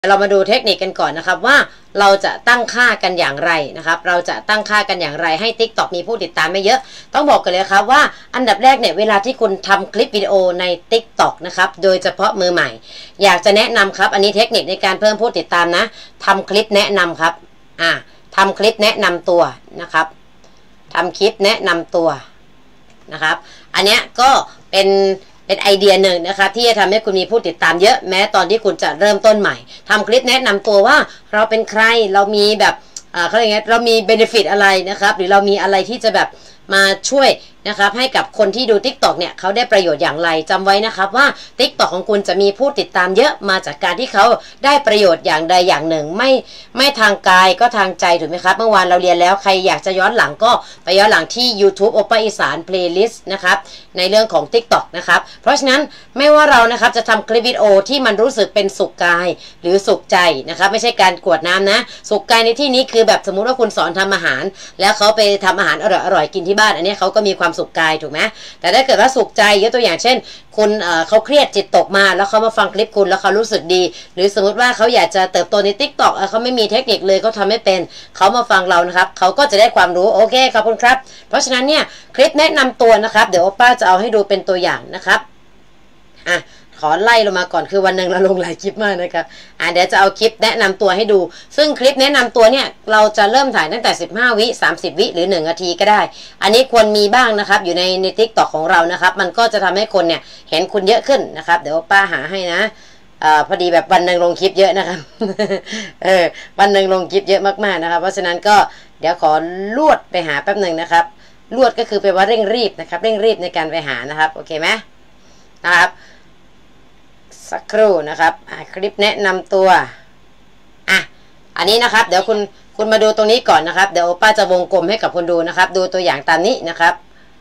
เรามาดูเทคนิคกันก่อนนะครับว่าเราจะตั้งค่ากันอย่างไรนะครับเราจะตั้งค่ากันอย่างไรให้ TikTok มีผู้ติดตามไม่เยอะต้องบอกกันเลยครับว่าอันดับแรกเนี่ยเวลาที่คุณทำคลิปวิดีโอใน TikTok นะครับโดยเฉพาะมือใหม่อยากจะแนะนำครับอันนี้เทคนิคในการเพิ่มผู้ติดตามนะทำคลิปแนะนำครับทำคลิปแนะนำตัวนะครับทำคลิปแนะนำตัวนะครับอันเนี้ยก็เป็นไอเดียหนึ่งนะคะที่จะทำให้คุณมีผู้ติดตามเยอะแม้ตอนที่คุณจะเริ่มต้นใหม่ทำคลิปแนะนำตัวว่าเราเป็นใครเรามีแบบเขาเรียกไงเรามีเบเนฟิตอะไรนะครับหรือเรามีอะไรที่จะแบบมาช่วยนะครับให้กับคนที่ดู TikTok เนี่ยเขาได้ประโยชน์อย่างไรจำไว้นะครับว่า TikTok ของคุณจะมีผู้ติดตามเยอะมาจากการที่เขาได้ประโยชน์อย่างใดอย่างหนึ่งไม่ทางกายก็ทางใจถูกไหมครับเมื่อวานเราเรียนแล้วใครอยากจะย้อนหลังก็ไปย้อนหลังที่ YouTube โอป้าอีสาน Playlist นะครับในเรื่องของ TikTok นะครับเพราะฉะนั้นไม่ว่าเรานะครับจะทำคลิปวิดีโอที่มันรู้สึกเป็นสุขกายหรือสุขใจนะครับไม่ใช่การกวดน้ำนะสุขกายในที่นี้คือแบบสมมุติว่าคุณสอนทำอาหารแล้วเขาไปทำอาหารอร่อยกินที่บ้านอันนี้เขาก็มีความสุขกายถูกไหมแต่ถ้าเกิดว่าสุขใจยกตัวอย่างเช่นคุณเขาเครียดจิตตกมาแล้วเขามาฟังคลิปคุณแล้วเขารู้สึกดีหรือสมมติว่าเขาอยากจะเติบโตใน TikTok เขาไม่มีเทคนิคเลยเขาทำไม่เป็นเขามาฟังเรานะครับเขาก็จะได้ความรู้โอเคขอบคุณครับเพราะฉะนั้นเนี่ยคลิปแนะนำตัวนะครับเดี๋ยวโอป้าจะเอาให้ดูเป็นตัวอย่างนะครับขอไล่ลงมาก่อนคือวันหนึ่งเราลงหลายคลิปมากนะครับเดี๋ยวจะเอาคลิปแนะนำตัวให้ดูซึ่งคลิปแนะนำตัวเนี่ยเราจะเริ่มถ่ายตั้งแต่15วิ30วิหรือ1นาทีก็ได้อันนี้ควรมีบ้างนะครับอยู่ใน TikTok ของเรานะครับมันก็จะทำให้คนเนี่ยเห็นคุณเยอะขึ้นนะครับเดี๋ยวป้าหาให้นะพอดีแบบวันหนึ่งลงคลิปเยอะนะครับวันหนึ่งลงคลิปเยอะมากๆนะครับเพราะฉะนั้นก็เดี๋ยวขอลวดไปหาแป๊บหนึ่งนะครับลวดก็คือแปลว่าเร่งรีบนะครับเร่งรีบในการไปหานะครับโอเคไหมนะครับสักครู่นะครับคลิปแนะนำตัวอันนี้นะครับเดี๋ยวคุณมาดูตรงนี้ก่อนนะครับเดี๋ยวโอป้าจะวงกลมให้กับคนดูนะครับดูตัวอย่างตามนี้นะครับ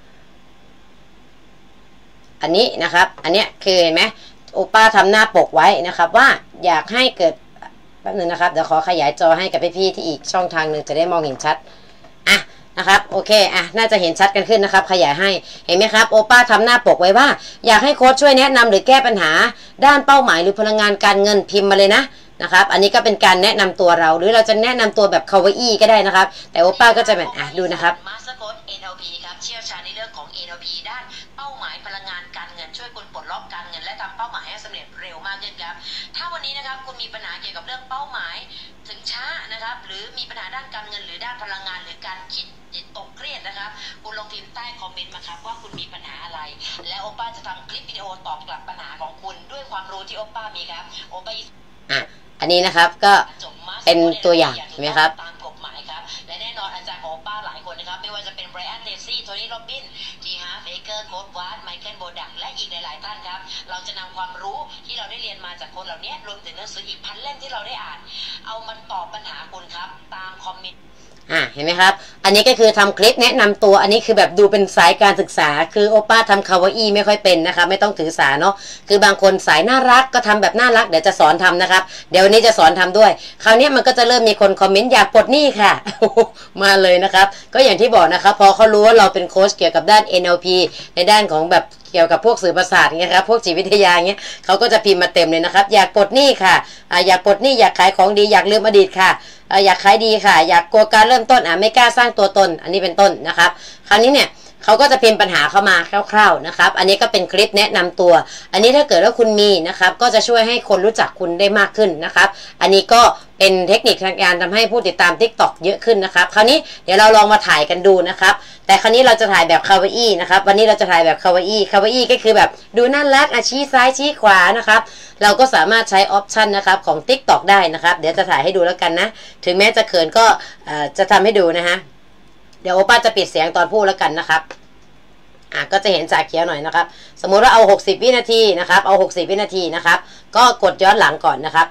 อันนี้นะครับอันเนี้ยคือเห็นไหมโอป้าทำหน้าปกไว้นะครับว่าอยากให้เกิดแป๊บนึงนะครับเดี๋ยวขอขยายจอให้กับพี่ๆที่อีกช่องทางหนึ่งจะได้มองเห็นชัดนะครับโอเคน่าจะเห็นชัดกันขึ้นนะครับขยายให้เห็นไหมครับโอป้าทำหน้าปกไว้ว่าอยากให้โค้ชช่วยแนะนำหรือแก้ปัญหาด้านเป้าหมายหรือพลังงานการเงินพิมพ์มาเลยนะครับอันนี้ก็เป็นการแนะนำตัวเราหรือเราจะแนะนำตัวแบบคาวาอี้ก็ได้นะครับแต่โอป้าก็จะแบบดูนะครับมาสเตอร์โค้ช NLP ครับเชี่ยวชาญในเรื่องของ NLP ด้านเป้าหมายพลังงานการเงินช่วยคุณปลดล็อกการเงินและทำเป้าหมายให้สำเร็จเร็วมากขึ้นครับถ้าวันนี้นะครับคุณมีปัญหาเกี่ยวกับเรื่องเป้าหมายถึงช้านะครับหรือมีปัญหาด้านการเงินหรือด้านพลังงานหรือการคิดตกเครียดนะครับคุณลองพิมพ์ใต้คอมเมนต์มาครับว่าคุณมีปัญหาอะไรแล้วโอป้าจะทำคลิปวิดีโอตอบกลับปัญหาของคุณด้วยความรู้ที่โอป้ามีครับโอป้าอันนี้นะครับก็เป็นตัวอย่างเห็นไหมครับตามกฎหมายครับและแน่นอนอาจารย์ของโอป้าหลายคนนะครับไม่ว่าจะเป็นไบรอันเทซี่โทนี่โรบินจีฮาร์เฟเกอร์โค้ดวาร์ดไมเคิลโบดักและอีกหลายๆท่านครับเราจะนำความรู้ที่เราได้เรียนมาจากคนเหล่านี้รวมถึงหนังสืออีกพันเล่มที่เราได้อ่านเอามันตอบปัญหาคุณครับตามคอมเมนต์เห็นไหมครับอันนี้ก็คือทำคลิปแนะนำตัวอันนี้คือแบบดูเป็นสายการศึกษาคือโอป้าทำคาวาอี้ไม่ค่อยเป็นนะครับไม่ต้องถือสาเนาะคือบางคนสายน่ารักก็ทำแบบน่ารักเดี๋ยวจะสอนทำนะครับเดี๋ยววันนี้จะสอนทำด้วยคราวนี้มันก็จะเริ่มมีคนคอมเมนต์อยากปลดหนี้ค่ะมาเลยนะครับก็อย่างที่บอกนะครับพอเขารู้ว่าเราเป็นโค้ชเกี่ยวกับด้าน NLP ในด้านของแบบเกี่ยวกับพวกสื่อประสาทเงี้ยครับพวกจิตวิทยาเงี้ยเขาก็จะพิมพ์มาเต็มเลยนะครับอยากปลดหนี้ค่ะอยากปลดหนี้อยากขายของดีอยากลืมอดีตค่ะอยากขายดีค่ะอยากกลัวการเริ่มต้นไม่กล้าสร้างตัวตนอันนี้เป็นต้นนะครับคราวนี้เนี่ยเขาก็จะพิมพ์ปัญหาเข้ามาคร่าวๆนะครับอันนี้ก็เป็นคลิปแนะนำตัวอันนี้ถ้าเกิดว่าคุณมีนะครับก็จะช่วยให้คนรู้จักคุณได้มากขึ้นนะครับอันนี้ก็เป็นเทคนิคทางการทำให้ผู้ติดตาม TikTok เยอะขึ้นนะครับคราวนี้เดี๋ยวเราลองมาถ่ายกันดูนะครับแต่คราวนี้เราจะถ่ายแบบคาวาอี้นะครับวันนี้เราจะถ่ายแบบคาวาอี้ก็คือแบบดูน่ารักชี้ซ้ายชี้ขวานะครับเราก็สามารถใช้ออปชันนะครับของ TikTok ได้นะครับเดี๋ยวจะถ่ายให้ดูแล้วกันนะถึงแม้จะเขินก็จะทำให้ดูนะฮะเดี๋ยวโอป้าจะปิดเสียงตอนพูดแล้วกันนะครับก็จะเห็นจากเขียวหน่อยนะครับสมมุติว่าเอา60วินาทีนะครับเอา60วินาทีนะครับก็กดย้อนหลังก่อนนะครับ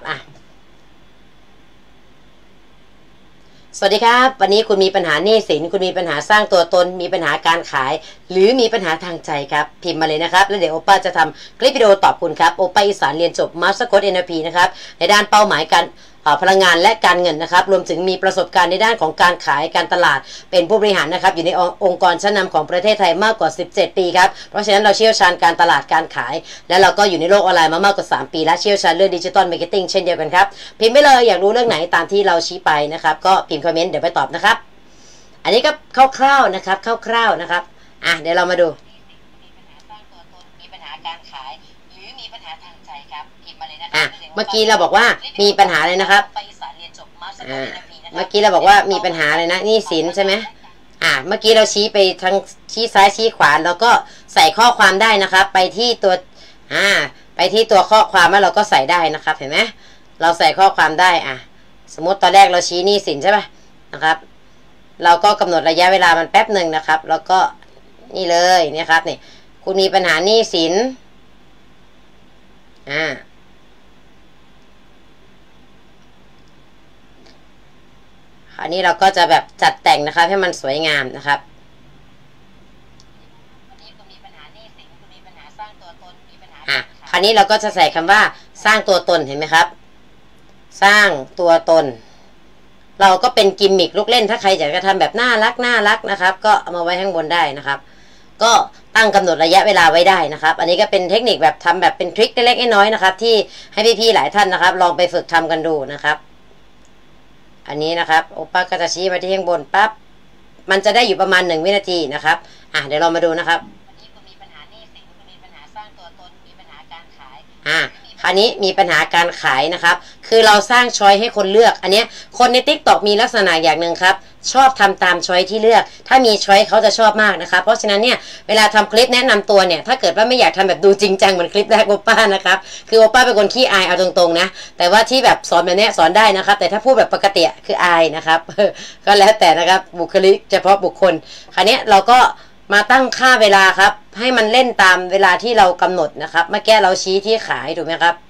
สวัสดีครับวันนี้คุณมีปัญหาหนี้สินคุณมีปัญหาสร้างตัวตนมีปัญหาการขายหรือมีปัญหาทางใจครับพิมพ์มาเลยนะครับแล้วเดี๋ยวโอป้าจะทำคลิปวิดีโอตอบคุณครับโอป้าอีสานเรียนจบมาสเตอร์โค้ช NLP นะครับในด้านเป้าหมายการพลังงานและการเงินนะครับรวมถึงมีประสบการณ์ในด้านของการขายการตลาดเป็นผู้บริหารนะครับอยู่ในองค์กรชั้นนำของประเทศไทยมากกว่า17ปีครับเพราะฉะนั้นเราเชี่ยวชาญการตลาดการขายและเราก็อยู่ในโลกออนไลน์มามากกว่า3ปีและเชี่ยวชาญเรื่องดิจิตอลมาร์เก็ตติ้งเช่นเดียวกันครับพิมพ์ไปเลยอยากรู้เรื่องไหนตามที่เราชี้ไปนะครับก็พิมพ์คอมเมนต์เดี๋ยวไปตอบนะครับอันนี้ก็คร่าวๆนะครับคร่าวๆนะครับเดี๋ยวเรามาดูมีปัญหาการขายหรือมีปัญหาทางใจครับพิมพ์มาเลยนะครับเมื่อกี้เราบอกว่ามีปัญหาเลยนะครับเมื่อกี้เราบอกว่ามีปัญหาเลยนะหนี้สินใช่ไหมเมื่อกี้เราชี้ไปทางชี้ซ้ายชี้ขวาแล้วก็ใส่ข้อความได้นะครับไปที่ตัวข้อความแล้วเราก็ใส่ได้นะครับเห็นไหมเราใส่ข้อความได้สมมติตอนแรกเราชี้หนี้สินใช่ไหมนะครับเราก็กำหนดระยะเวลามันแป๊บหนึ่งนะครับแล้วก็นี่เลยเนี่ยครับนี่คุณมีปัญหาหนี้สินอันนี้เราก็จะแบบจัดแต่งนะครับให้มันสวยงามนะครับคราวนี้เราก็จะใส่คำว่าสร้างตัวตนเห็นไหมครับสร้างตัวตนเราก็เป็นกิมมิคลูกเล่นถ้าใครอยากจะทำแบบน่ารักนะครับก็เอามาไว้ข้างบนได้นะครับก็ตั้งกำหนดระยะเวลาไว้ได้นะครับอันนี้ก็เป็นเทคนิคแบบทำแบบเป็นทริคเล็กๆน้อยๆนะครับที่ให้พี่ๆหลายท่านนะครับลองไปฝึกทำกันดูนะครับอันนี้นะครับโอป้าก็จะชี้มาที่ข้างบนปั๊บมันจะได้อยู่ประมาณ1 วินาทีนะครับเดี๋ยวเรามาดูนะครับวันนี้คุณมีปัญหาหนี้สินคุณมีปัญหาสร้างตัวตนมีปัญหาการขายคราวนี้มีปัญหาการขายนะครับคือเราสร้างช้อยให้คนเลือกอันนี้คนใน TikTok มีลักษณะอย่างหนึ่งครับชอบทำตามช้อยที่เลือกถ้ามีช้อยเขาจะชอบมากนะครับเพราะฉะนั้นเนี่ยเวลาทำคลิปแนะนำตัวเนี่ยถ้าเกิดว่าไม่อยากทำแบบดูจริงจังเหมือนคลิปแรกโอป้านะครับคือโอป้าเป็นคนขี้อายเอาตรงๆนะแต่ว่าที่แบบสอนแบบนี้สอนได้นะครับแต่ถ้าพูดแบบปกติคืออายนะครับก็แล้วแต่นะครับบุคลิกเฉพาะบุคคลคราวนี้เราก็มาตั้งค่าเวลาครับให้มันเล่นตามเวลาที่เรากำหนดนะครับเมื่อกี้เราชี้ที่ขายถูกไหมครับ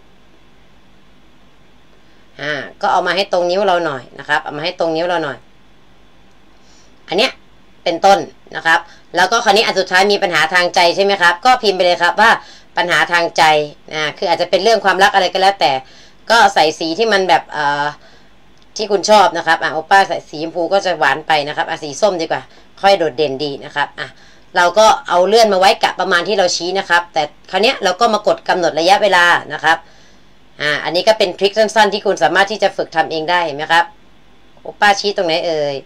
ก็เอามาให้ตรงนิ้วเราหน่อยนะครับเอามาให้ตรงนิ้วเราหน่อยอันเนี้ยเป็นต้นนะครับแล้วก็คราวนี้อันสุดท้ายมีปัญหาทางใจใช่ไหมครับก็พิมพ์ไปเลยครับว่าปัญหาทางใจคืออาจจะเป็นเรื่องความรักอะไรก็แล้วแต่ก็ใส่สีที่มันแบบที่คุณชอบนะครับโอป้าใส่สีชมพูก็จะหวานไปนะครับสีส้มดีกว่าค่อยโดดเด่นดีนะครับเราก็เอาเลื่อนมาไว้กับประมาณที่เราชี้นะครับแต่คราวนี้เราก็มากดกำหนดระยะเวลานะครับอันนี้ก็เป็นทริคสั้นๆที่คุณสามารถที่จะฝึกทำเองได้เห็นไหมครับโอป้าชี้ตรงไหนเอ่ย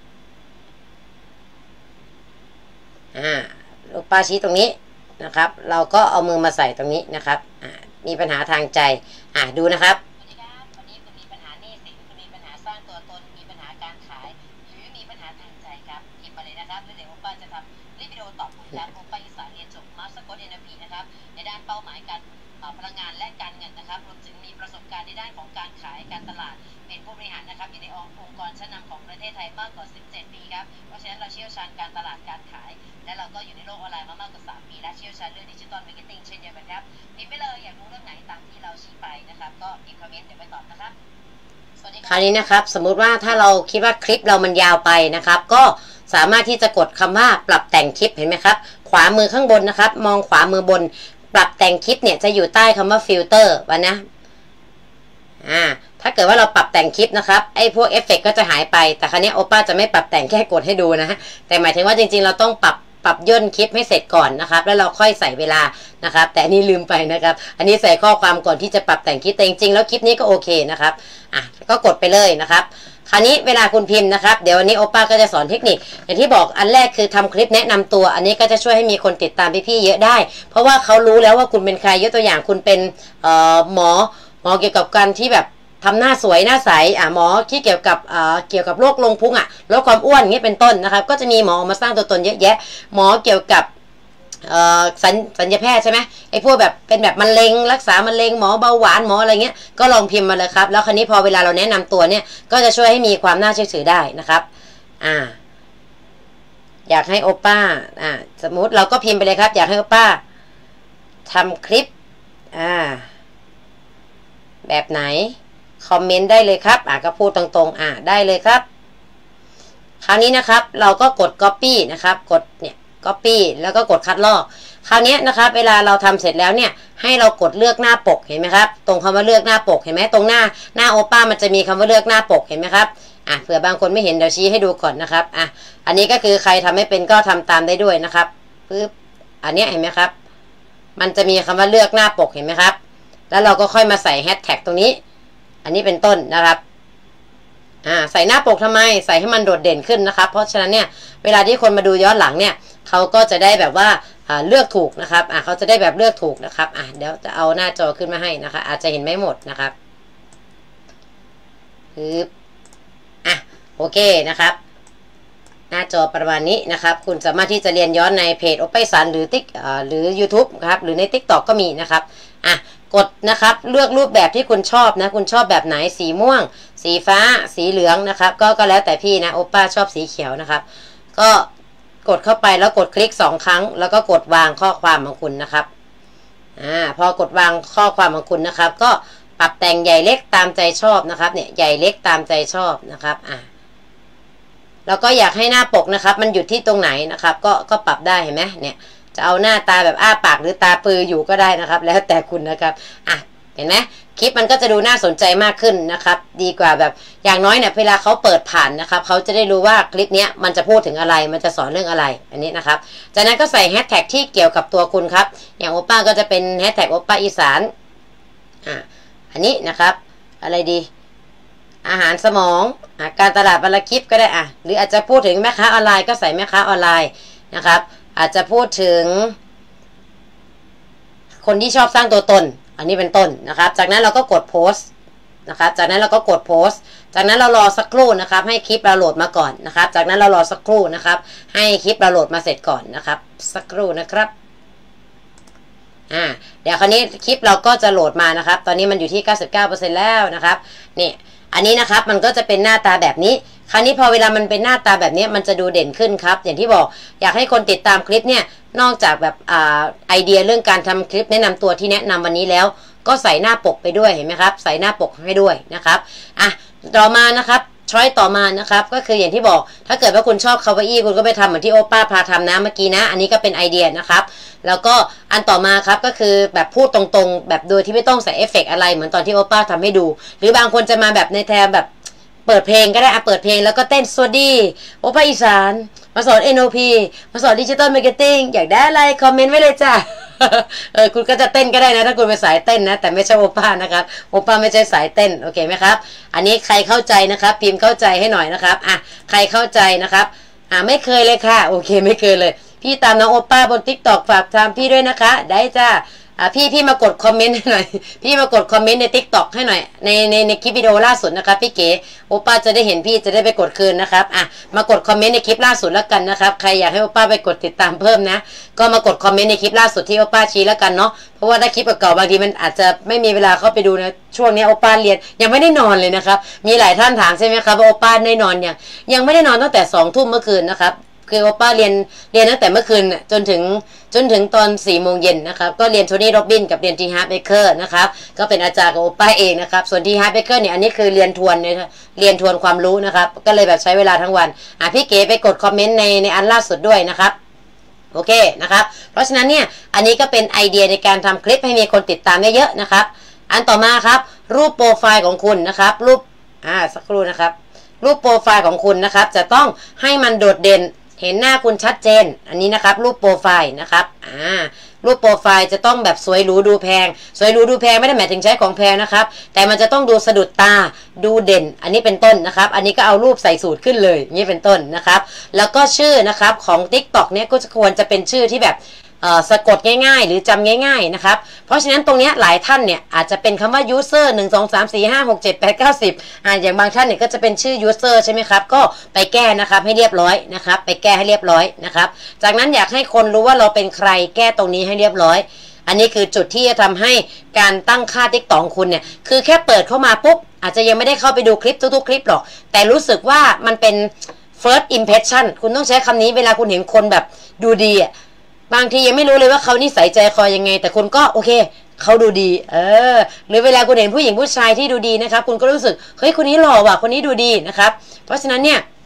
โอป้าชี้ตรงนี้นะครับเราก็เอามือมาใส่ตรงนี้นะครับมีปัญหาทางใจดูนะครับวันนี้คุณมีปัญหาหนี้สินคุณมีปัญหาสร้างตัวตนมีปัญหาการขายหรือมีปัญหาทางใจครับพิมพ์มาเลยนะครับแล้วเดี๋ยวโอป้าจะทำวิดีโอตอบคุณครับโอป้าอีสานเรียนจบมาสเตอร์โค้ด NLP นะครับในด้านเป้าหมายการพลังงานและการเงินนะครับรวมถึงมีประสบการณ์ในด้านของการขายการตลาดเป็นผู้บริหารนะครับอยู่ในองค์กรชั้นนำของประเทศไทยมากกว่า17ปีครับเพราะฉะนั้นเราเชี่ยวชาญการตลาดการขายและเราก็อยู่ในโลกออนไลน์มามากกว่า3ปีและเชี่ยวชาญเรื่องดิจิตอลมาร์เก็ตติ้งเช่นเดียวกันครับพิมพ์ไปเลยอยากรู้เรื่องไหนตามที่เราชี้ไปนะครับก็พิมพ์คอมเมนต์เดี๋ยวไปตอบนะครับคราวนี้นะครับสมมุติว่าถ้าเราคิดว่าคลิปเรามันยาวไปนะครับก็สามารถที่จะกดคำว่าปรับแต่งคลิปเห็นไหมครับขวามือข้างบนนะครับมองขวามือบนปรับแต่งคลิปเนี่ยจะอยู่ใต้คำว่าฟิลเตอร์วะนะถ้าเกิดว่าเราปรับแต่งคลิปนะครับไอ้พวกเอฟเฟกต์ก็จะหายไปแต่ครั้นี้โอป้าจะไม่ปรับแต่งแค่กดให้ดูนะแต่หมายถึงว่าจริงๆเราต้องปรับย่นคลิปให้เสร็จก่อนนะครับแล้วเราค่อยใส่เวลานะครับแต่อันนี้ลืมไปนะครับอันนี้ใส่ข้อความก่อนที่จะปรับแต่งคลิปแต่จริงๆแล้วคลิปนี้ก็โอเคนะครับก็กดไปเลยนะครับคราวนี้เวลาคุณพิมพ์นะครับเดี๋ยววันนี้โอป้าก็จะสอนเทคนิคอย่างที่บอกอันแรกคือทำคลิปแนะนำตัวอันนี้ก็จะช่วยให้มีคนติดตามพี่ๆเยอะได้เพราะว่าเขารู้แล้วว่าคุณเป็นใครยกตัวอย่างคุณเป็นหมอเกี่ยวกับการที่แบบทำหน้าสวยหน้าใสหมอที่เกี่ยวกับโรคลงพุงลดความอ้วนเงี้ยเป็นต้นนะครับก็จะมีหมอมาสร้างตัวตนเยอะแยะหมอเกี่ยวกับสัญญาแพทย์ใช่ไหมไอ้พวกแบบเป็นแบบมะเร็งรักษามะเร็งหมอเบาหวานหมออะไรเงี้ยก็ลองพิมพ์มาเลยครับแล้วคราวนี้พอเวลาเราแนะนำตัวเนี่ยก็จะช่วยให้มีความน่าเชื่อถือได้นะครับอยากให้โอป้าสมมุติเราก็พิมพ์ไปเลยครับอยากให้โอป้าทำคลิปแบบไหนคอมเมนต์ได้เลยครับก็พูดตรงๆได้เลยครับคราวนี้นะครับเราก็กด copy นะครับกดเนี่ย copy แล้วก็กดคัดลอกคราวนี้นะครับเวลาเราทำเสร็จแล้วเนี่ยให้เรากดเลือกหน้าปกเห็นไหมครับตรงคำว่าเลือกหน้าปกเห็นไหมตรงหน้าโอป้ามันจะมีคำว่าเลือกหน้าปกเห็นไหมครับเผื่อบางคนไม่เห็นเดี๋ยวชี้ให้ดูก่อนนะครับอันนี้ก็คือใครทำไม่เป็นก็ทำตามได้ด้วยนะครับปึ๊บอันนี้เห็นไหมครับมันจะมีคำว่าเลือกหน้าปกเห็นไหมครับแล้วเราก็ค่อยมาใส่แฮชแท็กตรงนี้อันนี้เป็นต้นนะครับใส่หน้าปกทำไมใส่ให้มันโดดเด่นขึ้นนะครับเพราะฉะนั้นเนี่ยเวลาที่คนมาดูย้อนหลังเนี่ยเขาก็จะได้แบบว่าเลือกถูกนะครับเขาจะได้แบบเลือกถูกนะครับเดี๋ยวจะเอาหน้าจอขึ้นมาให้นะคะอาจจะเห็นไม่หมดนะครับโอเคนะครับหน้าจอประมาณนี้นะครับคุณสามารถที่จะเรียนย้อนในเพจโอป้าอีสานหรือ YouTube ครับหรือใน TikTok ก็มีนะครับกดนะครับเลือกรูปแบบที่คุณชอบนะคุณชอบแบบไหนสีม่วงสีฟ้าสีเหลืองนะครับก็แล้วแต่พี่นะโอป้าชอบสีเขียวนะครับก็กดเข้าไปแล้วกดคลิก2 ครั้งแล้วก็กดวางข้อความของคุณนะครับพอกดวางข้อความของคุณนะครับก็ปรับแต่งใหญ่เล็กตามใจชอบนะครับเนี่ยใหญ่เล็กตามใจชอบนะครับแล้วก็อยากให้หน้าปกนะครับมันหยุดที่ตรงไหนนะครับก็ปรับได้เห็นไหมเนี่ยจะเอาหน้าตาแบบอ้าปากหรือตาปืออยู่ก็ได้นะครับแล้วแต่คุณนะครับเห็นไหมคลิปมันก็จะดูน่าสนใจมากขึ้นนะครับดีกว่าแบบอย่างน้อยเนี่ยเวลาเขาเปิดผ่านนะครับเขาจะได้รู้ว่าคลิปนี้มันจะพูดถึงอะไรมันจะสอนเรื่องอะไรอันนี้นะครับจากนั้นก็ใส่แฮชแท็กที่เกี่ยวกับตัวคุณครับอย่างโอป้าก็จะเป็นแฮชแท็กโอป้าอีสานอันนี้นะครับอะไรดีอาหารสมองการตลาดบรรลัยคลิปก็ได้หรืออาจจะพูดถึงแม่ค้าออนไลน์ก็ใส่แม่ค้าออนไลน์นะครับอาจจะพูดถึงคนที่ชอบสร้างตัวตนอันนี้เป็นต้นนะครับจากนั้นเราก็กดโพสต์นะครับจากนั้นเราก็กดโพสต์จากนั้นเรารอสักครู่นะครับให้คลิปเราโหลดมาก่อนนะครับจากนั้นเรารอสักครู่นะครับให้คลิปเราโหลดมาเสร็จก่อนนะครับสักครู่นะครับเดี๋ยวคราวนี้คลิปเราก็จะโหลดมานะครับตอนนี้มันอยู่ที่ 99% แล้วนะครับนี่อันนี้นะครับมันก็จะเป็นหน้าตาแบบนี้คราวนี้พอเวลามันเป็นหน้าตาแบบนี้มันจะดูเด่นขึ้นครับอย่างที่บอกอยากให้คนติดตามคลิปเนี่ยนอกจากแบบไอเดียเรื่องการทำคลิปแนะนำตัวที่แนะนำวันนี้แล้วก็ใส่หน้าปกไปด้วยเห็นไหมครับใส่หน้าปกให้ด้วยนะครับต่อมานะครับช้อยต่อมานะครับก็คืออย่างที่บอกถ้าเกิดว่าคุณชอบคาวาอี้คุณก็ไปทำเหมือนที่โอป้าพาทำนะเมื่อกี้นะอันนี้ก็เป็นไอเดียนะครับแล้วก็อันต่อมาครับก็คือแบบพูดตรงๆแบบโดยที่ไม่ต้องใส่เอฟเฟกต์อะไรเหมือนตอนที่โอป้าทำให้ดูหรือบางคนจะมาแบบในแทนแบบเปิดเพลงก็ได้เปิดเพลงแล้วก็เต้นสวัสดีโอป้าอีสานมาสอน NLP มาสอนดิจิตอลมาร์เก็ตติ้งอยากได้อะไรคอมเมนต์ไว้เลยจ้าคุณก็จะเต้นก็ได้นะถ้าคุณเป็นสายเต้นนะแต่ไม่ใช่โอป้านะครับโอป้าไม่ใช่สายเต้นโอเคไหมครับอันนี้ใครเข้าใจนะครับพิมพ์เข้าใจให้หน่อยนะครับใครเข้าใจนะครับไม่เคยเลยค่ะโอเคไม่เคยเลยพี่ตามน้องโอป้าบน TikTok ฝากตามพี่ด้วยนะคะได้จ้าพี่มากดคอมเมนต์ให้หน่อยพี่มากดคอมเมนต์ใน TikTok ให้หน่อยในคลิปวิดีโอล่าสุดนะครับพี่เก๋โอป้าจะได้เห็นพี่จะได้ไปกดคืนนะครับมากดคอมเมนต์ในคลิปล่าสุดแล้วกันนะครับใครอยากให้โอป้าไปกดติดตามเพิ่มนะก็มากดคอมเมนต์ในคลิปล่าสุดที่โอป้าชี้แล้วกันเนาะเพราะว่าถ้าคลิปเก่าบางทีมันอาจจะไม่มีเวลาเข้าไปดูนะช่วงนี้โอป้าเรียนยังไม่ได้นอนเลยนะครับมีหลายท่านถามใช่ไหมครับว่าโอป้าได้นอนยังไม่ได้นอนตั้งแต่20:00 นเมื่อคืนนะครับคือโอป้าเรียนตั้งแต่เมื่อคืนจนถึงตอน4 โมงเย็นนะครับก็เรียนโทนี่โรบินกับเรียนทีฮาร์ดเบเกอร์นะครับก็เป็นอาจารย์กับโอป้าเองนะครับส่วนทีฮาร์ดเบเกอร์เนี่ยอันนี้คือเรียนทวนความรู้นะครับก็เลยแบบใช้เวลาทั้งวันพี่เก๋ไปกดคอมเมนต์ในอันล่าสุดด้วยนะครับโอเคนะครับเพราะฉะนั้นเนี่ยอันนี้ก็เป็นไอเดียในการทำคลิปให้มีคนติดตามเยอะๆนะครับอันต่อมาครับรูปโปรไฟล์ของคุณนะครับรูปสักครู่นะครับรูปโปรไฟล์ของคุณนะครับจะต้องให้มันโดดเด่นเห็นหน้าคุณชัดเจนอันนี้นะครับรูปโปรไฟล์นะครับรูปโปรไฟล์จะต้องแบบสวยหรูดูแพงสวยหรูดูแพงไม่ได้หมายถึงใช้ของแพงนะครับแต่มันจะต้องดูสะดุดตาดูเด่นอันนี้เป็นต้นนะครับอันนี้ก็เอารูปใส่สูตรขึ้นเลยนี่เป็นต้นนะครับแล้วก็ชื่อนะครับของ TikTok เนี่ยก็ควรจะเป็นชื่อที่แบบสะกดง่ายๆหรือจำง่ายๆนะครับเพราะฉะนั้นตรงนี้หลายท่านเนี่ยอาจจะเป็นคำว่า user 1 2 3 4 5 6 7 8 9 10อย่างบางท่านเนี่ยก็จะเป็นชื่อ user ใช่ไหมครับก็ไปแก้นะครับให้เรียบร้อยนะครับไปแก้ให้เรียบร้อยนะครับจากนั้นอยากให้คนรู้ว่าเราเป็นใครแก้ตรงนี้ให้เรียบร้อยอันนี้คือจุดที่จะทำให้การตั้งค่า TikTok ของคุณเนี่ยคือแค่เปิดเข้ามาปุ๊บอาจจะยังไม่ได้เข้าไปดูคลิปทุกๆคลิปหรอกแต่รู้สึกว่ามันเป็น first impression คุณต้องใช้คำนี้เวลาคุณเห็นคนแบบดูดีบางทียังไม่รู้เลยว่าเขานิสัยใจคอยังไงแต่คุณก็โอเคเขาดูดีหรือเวลาคุณเห็นผู้หญิงผู้ชายที่ดูดีนะครับคุณก็รู้สึกเฮ้ยคนนี้หล่อว่ะคนนี้ดูดีนะครับเพราะฉะนั้นเนี่ย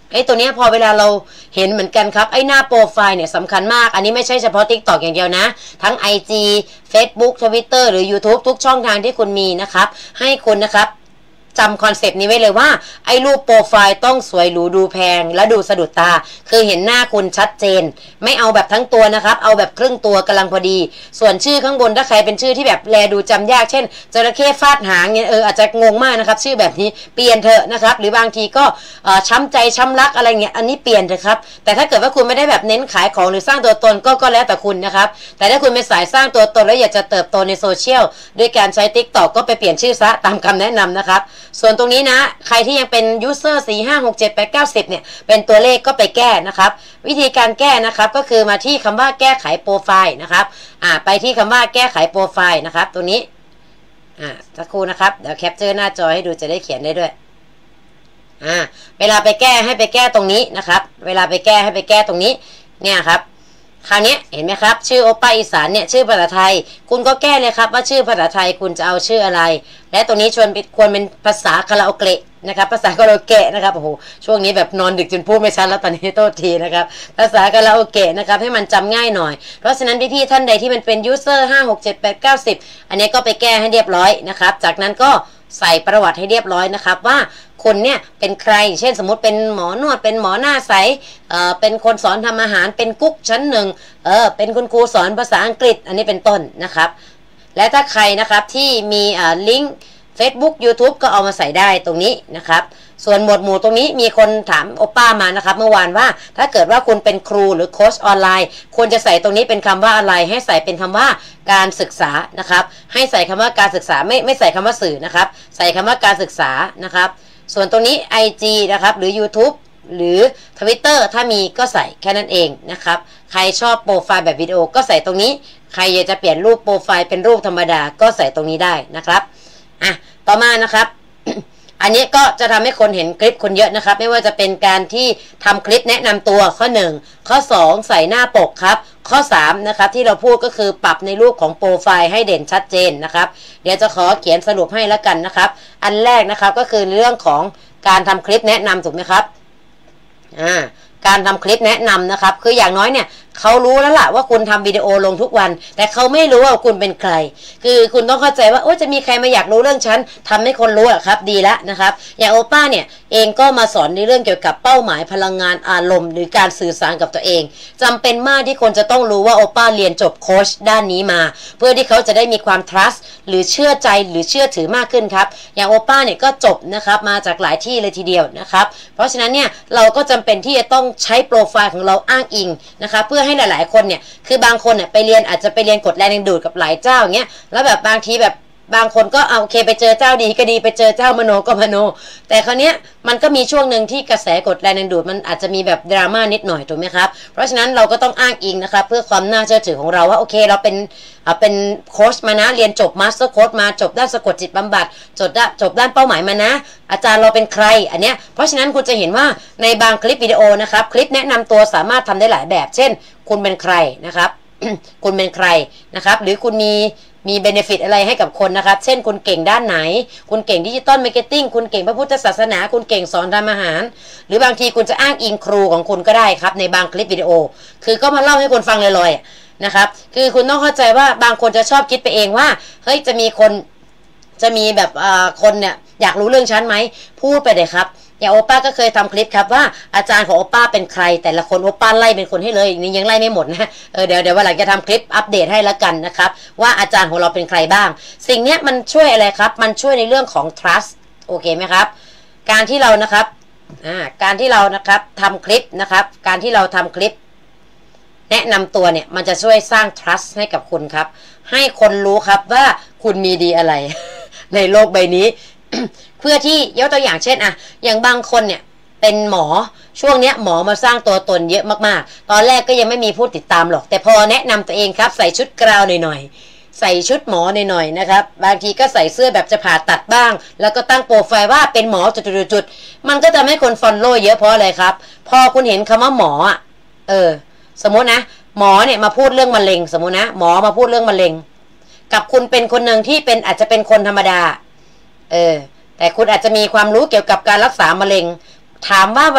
ไอ้ตัวเนี้ยพอเวลาเราเห็นเหมือนกันครับไอ้หน้าโปรไฟล์เนี่ยสำคัญมากอันนี้ไม่ใช่เฉพาะ TikTok อย่างเดียวนะทั้ง IG Facebook Twitter หรือ YouTube ทุกช่องทางที่คุณมีนะครับให้คุณนะครับจำคอนเซปต์นี้ไว้เลยว่าไอ้รูปโปรไฟล์ต้องสวยหรูดูแพงและดูสะดุดตาคือเห็นหน้าคุณชัดเจนไม่เอาแบบทั้งตัวนะครับเอาแบบครึ่งตัวกำลังพอดีส่วนชื่อข้างบนถ้าใครเป็นชื่อที่แบบแลดูจำยากเช่นจระเข้ฟาดหางเนี่ยอาจจะงงมากนะครับชื่อแบบนี้เปลี่ยนเถอะนะครับหรือบางทีก็ช้ำใจช้ำรักอะไรเงี้ยอันนี้เปลี่ยนเถอะครับแต่ถ้าเกิดว่าคุณไม่ได้แบบเน้นขายของหรือสร้างตัวตนก็แล้วแต่คุณนะครับแต่ถ้าคุณเป็นสายสร้างตัวตนแล้วอยากจะเติบโตในโซเชียลด้วยการใช้ TikTok ก็ไปเปลี่ยนชื่อซะตามคำแนะนำนะครับส่วนตรงนี้นะใครที่ยังเป็นยูเซอร์4 5 6 7 8 9 10เนี่ยเป็นตัวเลขก็ไปแก้นะครับวิธีการแก้นะครับก็คือมาที่คำว่าแก้ไขโปรไฟล์นะครับไปที่คำว่าแก้ไขโปรไฟล์นะครับตัวนี้สักครู่นะครับเดี๋ยวแคปเจอร์หน้าจอให้ดูจะได้เขียนได้ด้วยเวลาไปแก้ให้ไปแก้ตรงนี้นะครับเวลาไปแก้ให้ไปแก้ตรงนี้เนี่ยครับคราวนี้เห็นไหมครับชื่อโอป้าอีสานเนี่ยชื่อภาษาไทยคุณก็แก้เลยครับว่าชื่อภาษาไทยคุณจะเอาชื่ออะไรและตรงนี้ควรเป็นภาษาคาราโอเกะนะครับภาษาคาราโอเกะนะครับโอ้โหช่วงนี้แบบนอนดึกจนพูดไม่ชัดแล้วตอนนี้โทษทีนะครับภาษาคาราโอเกะนะครับให้มันจำง่ายหน่อยเพราะฉะนั้นพี่ๆท่านใดที่มันเป็นยูเซอร์5 6 7 8 9 10อันนี้ก็ไปแก้ให้เรียบร้อยนะครับจากนั้นก็ใส่ประวัติให้เรียบร้อยนะครับว่าคนเนี่ยเป็นใครเช่นสมมติเป็นหมอนวดเป็นหมอหน้าใสเป็นคนสอนทำอาหารเป็นกุ๊กชั้นหนึ่งเป็นคุณครูสอนภาษาอังกฤษอันนี้เป็นต้นนะครับและถ้าใครนะครับที่มีลิงก์ Facebook YouTube ก็เอามาใส่ได้ตรงนี้นะครับส่วนหมวดหมู่ตรงนี้มีคนถามโอป้ามานะครับเมื่อวานว่าถ้าเกิดว่าคุณเป็นครูหรือโค้ชออนไลน์ควรจะใส่ตรงนี้เป็นคำว่าอะไรให้ใส่เป็นคำว่าการศึกษานะครับให้ใส่คำว่าการศึกษาไม่ใส่คำว่าสื่อนะครับใส่คำว่าการศึกษานะครับส่วนตรงนี้ IG นะครับหรือ YouTube หรือ Twitter ถ้ามีก็ใส่แค่นั้นเองนะครับใครชอบโปรไฟล์แบบวิดีโอก็ใส่ตรงนี้ใครอยากจะเปลี่ยนรูปโปรไฟล์เป็นรูปธรรมดาก็ใส่ตรงนี้ได้นะครับต่อมานะครับอันนี้ก็จะทำให้คนเห็นคลิปคนเยอะนะครับไม่ว่าจะเป็นการที่ทำคลิปแนะนำตัวข้อ1ข้อ2ใส่หน้าปกครับข้อ3นะครับที่เราพูดก็คือปรับในรูปของโปรไฟล์ให้เด่นชัดเจนนะครับเดี๋ยวจะขอเขียนสรุปให้แล้วกันนะครับอันแรกนะครับก็คือเรื่องของการทำคลิปแนะนำถูกไหมครับการทำคลิปแนะนำนะครับคืออย่างน้อยเนี่ยเขารู้แล้วล่ะว่าคุณทำวิดีโอลงทุกวันแต่เขาไม่รู้ว่าคุณเป็นใครคือคุณต้องเข้าใจว่าจะมีใครมาอยากรู้เรื่องฉันทำให้คนรู้อะครับดีแล้วนะครับอย่างโอป้าเนี่ยเองก็มาสอนในเรื่องเกี่ยวกับเป้าหมายพลังงานอารมณ์หรือการสื่อสารกับตัวเองจำเป็นมากที่คนจะต้องรู้ว่าโอป้าเรียนจบโค้ชด้านนี้มาเพื่อที่เขาจะได้มีความ trust หรือเชื่อใจหรือเชื่อถือมากขึ้นครับอย่างโอป้าเนี่ยก็จบนะครับมาจากหลายที่เลยทีเดียวนะครับเพราะฉะนั้นเนี่ยเราก็จำเป็นที่จะต้องใช้โปรไฟล์ของเราอ้างอิงนะคะเพื่อให้หลายๆคนเนี่ยคือบางคนเนี่ยไปเรียนอาจจะไปเรียนกฎแรงดึงดูดกับหลายเจ้าอย่างเงี้ยแล้วแบบบางทีแบบบางคนก็โอเคไปเจอเจ้าดีก็ดีไปเจอเจ้ามโนก็มโนแต่คราวเนี้ยมันก็มีช่วงหนึ่งที่กระแสกฎแรงดึงดูดมันอาจจะมีแบบดราม่านิดหน่อยถูกไหมครับเพราะฉะนั้นเราก็ต้องอ้างอิงนะครับเพื่อความน่าเชื่อถือของเราว่าโอเคเราเป็นโค้ชมานะเรียนจบมาสเตอร์โค้ชมาจบด้านสะกดจิตบำบัดจบด้านเป้าหมายมานะอาจารย์เราเป็นใครอันเนี้ยเพราะฉะนั้นคุณจะเห็นว่าในบางคลิปวิดีโอนะครับคลิปแนะนำตัวสามารถทำได้หลายแบบเช่นคุณเป็นใครนะครับ คุณเป็นใครนะครับหรือคุณมีเบเนฟิตอะไรให้กับคนนะครับเช่นคุณเก่งด้านไหนคุณเก่งดิจิตอลมาร์เก็ตติ้งคุณเก่งพระพุทธศาสนาคุณเก่งสอนทำอาหารหรือบางทีคุณจะอ้างอิงครูของคุณก็ได้ครับในบางคลิปวิดีโอคือก็มาเล่าให้คนฟังลอยๆนะครับคือคุณต้องเข้าใจว่าบางคนจะชอบคิดไปเองว่าเฮ้ยจะมีแบบคนเนี่ยอยากรู้เรื่องฉันไหมพูดไปเลยครับอย่างโอป้าก็เคยทำคลิปครับว่าอาจารย์ของโอป้าเป็นใครแต่ละคนโอป้าไล่เป็นคนให้เลยนี่ยังไล่ไม่หมดนะเดี๋ยววันหลังจะทำคลิปอัปเดตให้แล้วกันนะครับว่าอาจารย์ของเราเป็นใครบ้างสิ่งนี้มันช่วยอะไรครับมันช่วยในเรื่องของ trust โอเคไหมครับการที่เรานะครับทำคลิปนะครับการที่เราทำคลิปแนะนำตัวเนี่ยมันจะช่วยสร้าง trust ให้กับคุณครับให้คนรู้ครับว่าคุณมีดีอะไร ในโลกใบนี้ เพื่อที่ยกตัวอย่างเช่นอย่างบางคนเนี่ยเป็นหมอช่วงนี้หมอมาสร้างตัวตนเยอะมากๆตอนแรกก็ยังไม่มีผู้ติดตามหรอกแต่พอแนะนำตัวเองครับใส่ชุดกราวหน่อยๆใส่ชุดหมอหน่อยๆนะครับบางทีก็ใส่เสื้อแบบจะผ่าตัดบ้างแล้วก็ตั้งโปรไฟล์ว่าเป็นหมอจุดๆมันก็จะให้คนฟอลโล่เยอะเพราะอะไรครับพอคุณเห็นคำว่าหมอสมมตินะหมอเนี่ยมาพูดเรื่องมะเร็งสมมตินะหมอมาพูดเรื่องมะเร็งกับคุณเป็นคนหนึ่งที่เป็นอาจจะเป็นคนธรรมดาแต่คุณอาจจะมีความรู้เกี่ยวกับการรักษามะเร็งถามว่าวันนี้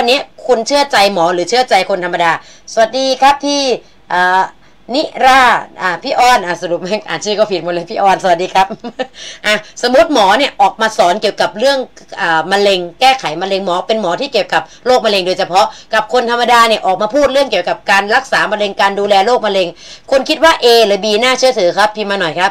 คุณเชื่อใจหมอหรือเชื่อใจคนธรรมดาสวัสดีครับพี่นิราพี่ออนสรุปอ่านชื่อก็ผิดหมดเลยพี่ออนสวัสดีครับสมมติหมอเนี่ยออกมาสอนเกี่ยวกับเรื่องมะเร็งแก้ไขมะเร็งหมอเป็นหมอที่เกี่ยวกับโรคมะเร็งโดยเฉพาะกับคนธรรมดาเนี่ยออกมาพูดเรื่องเกี่ยวกับการรักษามะเร็งการดูแลโรคมะเร็งคุณคิดว่า A หรือ B น่าเชื่อถือครับพิมพ์มาหน่อยครับ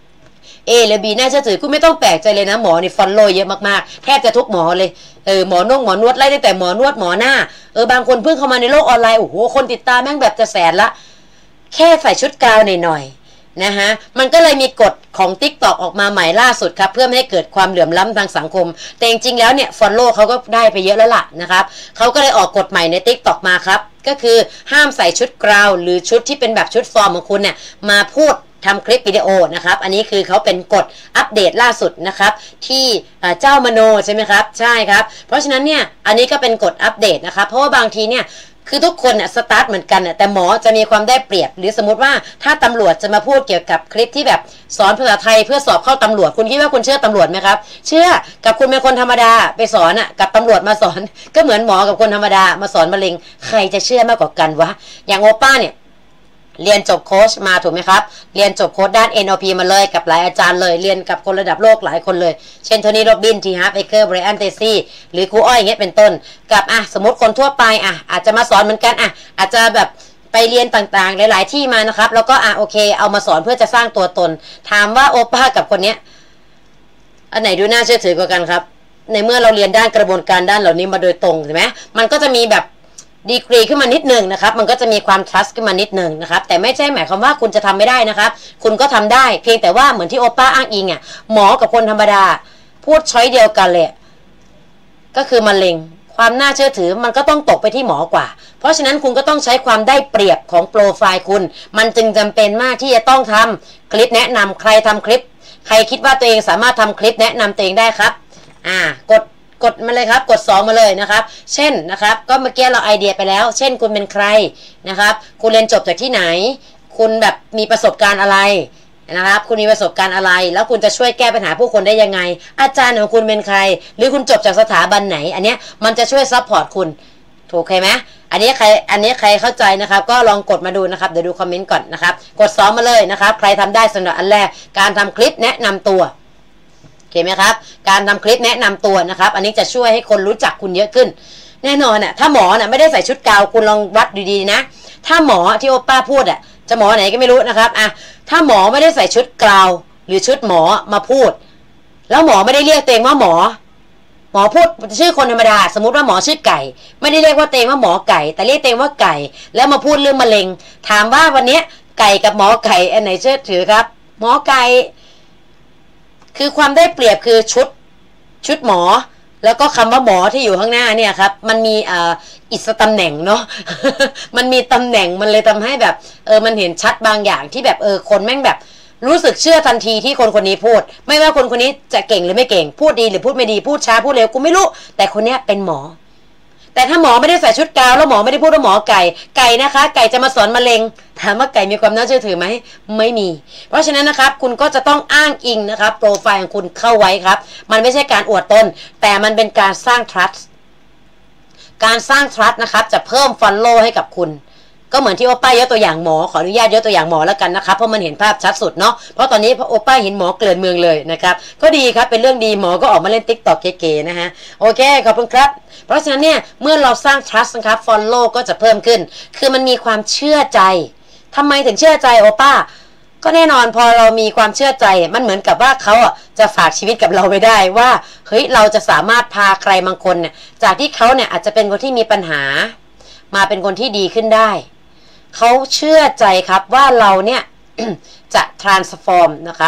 A หรือ B น่าเชื่อถือคุณไม่ต้องแปลกใจเลยนะหมอนี่ฟอลโล่เยอะมากๆแทบจะทุกหมอเลยหมอนวดไล่ตั้งแต่หมอนวดหมอหน้าบางคนเพิ่งเข้ามาในโลกออนไลน์โอ้โหคนติดตามแม่งแบบจะแสนละแค่ใส่ชุดกาวหน่อยๆนะฮะมันก็เลยมีกฎของ TikTok ออกมาใหม่ล่าสุดครับเพื่อไม่ให้เกิดความเหลื่อมล้ำทางสังคมแต่จริงๆแล้วเนี่ยฟอลโล่เขาก็ได้ไปเยอะแล้วล่ะนะครับเขาก็เลยออกกฎใหม่ใน TikTok มาครับก็คือห้ามใส่ชุดกราวหรือชุดที่เป็นแบบชุดฟอร์มของคุณเนี่ยมาพูดทำคลิปวิดีโอนะครับอันนี้คือเขาเป็นกฎอัปเดตล่าสุดนะครับที่เจ้ามโนใช่ไหมครับใช่ครับเพราะฉะนั้นเนี่ยอันนี้ก็เป็นกฎอัปเดตนะครับเพราะว่าบางทีเนี่ยคือทุกคนสตาร์ทเหมือนกันแต่หมอจะมีความได้เปรียบหรือสมมติว่าถ้าตำรวจจะมาพูดเกี่ยวกับคลิปที่แบบสอนภาษาไทยเพื่อสอบเข้าตำรวจคุณคิดว่าคุณเชื่อตำรวจไหมครับเชื่อกับคุณเป็นคนธรรมดาไปสอนกับตำรวจมาสอนก็เหมือนหมอกับคนธรรมดามาสอนมะเร็งใครจะเชื่อมากกว่ากันวะอย่างโอป้าเนี่ยเรียนจบโค้ชมาถูกไหมครับเรียนจบโค้ชด้าน NLP มาเลยกับหลายอาจารย์เลยเรียนกับคนระดับโลกหลายคนเลยเช่นโทนี่โรบินทีฮาร์ฟเอเกอร์ไบรอันเตซี่หรือครูอ้อยอย่างเงี้ยเป็นต้นกับสมมติคนทั่วไปอาจจะมาสอนเหมือนกันอาจจะแบบไปเรียนต่างๆหลายๆที่มานะครับแล้วก็โอเคเอามาสอนเพื่อจะสร้างตัวตนถามว่าโอป้ากับคนเนี้ยอันไหนดูน่าเชื่อถือกว่ากันครับในเมื่อเราเรียนด้านกระบวนการด้านเหล่านี้มาโดยตรงใช่ไหมมันก็จะมีแบบดีกรีขึ้นมานิดหนึ่งนะครับมันก็จะมีความ trust ขึ้นมานิดหนึ่งนะครับแต่ไม่ใช่หมายความว่าคุณจะทำไม่ได้นะครับคุณก็ทำได้เพียงแต่ว่าเหมือนที่โอป้าอ้างอิงหมอกับคนธรรมดาพูดช้อยเดียวกันเลยก็คือมะเร็งความน่าเชื่อถือมันก็ต้องตกไปที่หมอกว่าเพราะฉะนั้นคุณก็ต้องใช้ความได้เปรียบของโปรไฟล์คุณมันจึงจำเป็นมากที่จะต้องทำคลิปแนะนำใครทำคลิปใครคิดว่าตัวเองสามารถทำคลิปแนะนำตัวเองได้ครับกดมาเลยครับกด2มาเลยนะครับเช่นนะครับก็เมื่อกี้เราไอเดียไปแล้วเช่นคุณเป็นใครนะครับคุณเรียนจบจากที่ไหนคุณแบบมีประสบการณ์อะไรนะครับคุณมีประสบการณ์อะไรแล้วคุณจะช่วยแก้ปัญหาผู้คนได้ยังไงอาจารย์ของคุณเป็นใครหรือคุณจบจากสถาบันไหนอันเนี้ยมันจะช่วยซัพพอร์ตคุณถูกไหมอันนี้ใครเข้าใจนะครับก็ลองกดมาดูนะครับเดี๋ยวดูคอมเมนต์ก่อนนะครับกด2มาเลยนะครับใครทำได้สำหรับอันแรกการทำคลิปแนะนำตัวเห็นไหมครับการทำคลิปแนะนำตัวนะครับอันนี้จะช่วยให้คนรู้จักคุณเยอะขึ้นแน่นอนถ้าหมอไม่ได้ใส่ชุดกาวคุณลองวัดดีๆนะถ้าหมอที่โอป้าพูดจะหมอไหนก็ไม่รู้นะครับถ้าหมอไม่ได้ใส่ชุดกาวหรือชุดหมอมาพูดแล้วหมอไม่ได้เรียกตัวเองว่าหมอพูดชื่อคนธรรมดาสมมุติว่าหมอชื่อไก่ไม่ได้เรียกว่าตัวเองว่าหมอไก่แต่เรียกตัวเองว่าไก่แล้วมาพูดเรื่องมะเร็งถามว่าวันนี้ไก่กับหมอไก่อันไหนเชื่อถือครับหมอไก่คือความได้เปรียบคือชุดหมอแล้วก็คำว่าหมอที่อยู่ข้างหน้าเนี่ยครับมันมีอิสตำแหน่งเนาะ มันมีตำแหน่งมันเลยทำให้แบบมันเห็นชัดบางอย่างที่แบบคนแม่งแบบรู้สึกเชื่อทันทีที่คนนี้พูดไม่ว่าคนนี้จะเก่งหรือไม่เก่งพูดดีหรือพูดไม่ดีพูดช้าพูดเร็วกูไม่รู้แต่คนนี้เป็นหมอแต่ถ้าหมอไม่ได้ใส่ชุดกาวแล้วหมอไม่ได้พูดว่าหมอไก่นะคะไก่จะมาสอนมะเร็งถามว่าไก่มีความน่าเชื่อถือไหมไม่มีเพราะฉะนั้นนะครับคุณก็จะต้องอ้างอิงนะครับโปรไฟล์ของคุณเข้าไว้ครับมันไม่ใช่การอวดตนแต่มันเป็นการสร้าง trust การสร้าง trust นะครับจะเพิ่ม follow ให้กับคุณก็เหมือนที่โอป้ายกตัวอย่างหมอขออนุญาตยกตัวอย่างหมอแล้วกันนะครับเพราะมันเห็นภาพชัดสุดเนาะเพราะตอนนี้โอป้าเห็นหมอเกลื่อนเมืองเลยนะครับก็ดีครับเป็นเรื่องดีหมอก็ออกมาเล่น TikTok เก๋ๆนะฮะโอเคขอบคุณครับเพราะฉะนั้นเนี่ยเมื่อเราสร้าง trust นะครับ follow ก็จะเพิ่มขึ้นคือมันมีความเชื่อใจทำไมถึงเชื่อใจโอป้าก็แน่นอนพอเรามีความเชื่อใจมันเหมือนกับว่าเขาจะฝากชีวิตกับเราไปได้ว่าเฮ้ยเราจะสามารถพาใครบางคนเนี่ยจากที่เขาเนี่ยอาจจะเป็นคนที่มีปัญหามาเป็นคนที่ดีขึ้นได้เขาเชื่อใจครับว่าเราเนี่ย จะ transform นะครับ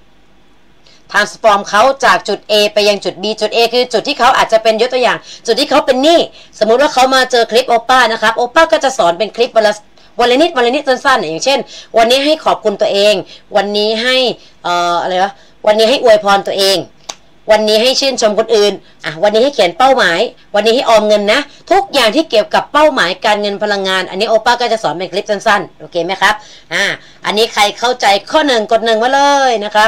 transform เขาจากจุด A ไปยังจุด B จุด A คือจุดที่เขาอาจจะเป็นยกตัวอย่างจุดที่เขาเป็นหนี้สมมุติว่าเขามาเจอคลิปโอป้านะครับโอป้าก็จะสอนเป็นคลิปวันละนิดสั้นๆอย่างเช่นวันนี้ให้ขอบคุณตัวเองวันนี้ให้อะไรวะวันนี้ให้อวยพรตัวเองวันนี้ให้ชื่นชมคนอื่นวันนี้ให้เขียนเป้าหมายวันนี้ให้ออมเงินนะทุกอย่างที่เกี่ยวกับเป้าหมายการเงินพลังงานอันนี้โอป้าก็จะสอนเป็นคลิปสั้นๆโอเคไหมครับอันนี้ใครเข้าใจข้อ1กด1มาเลยนะครับ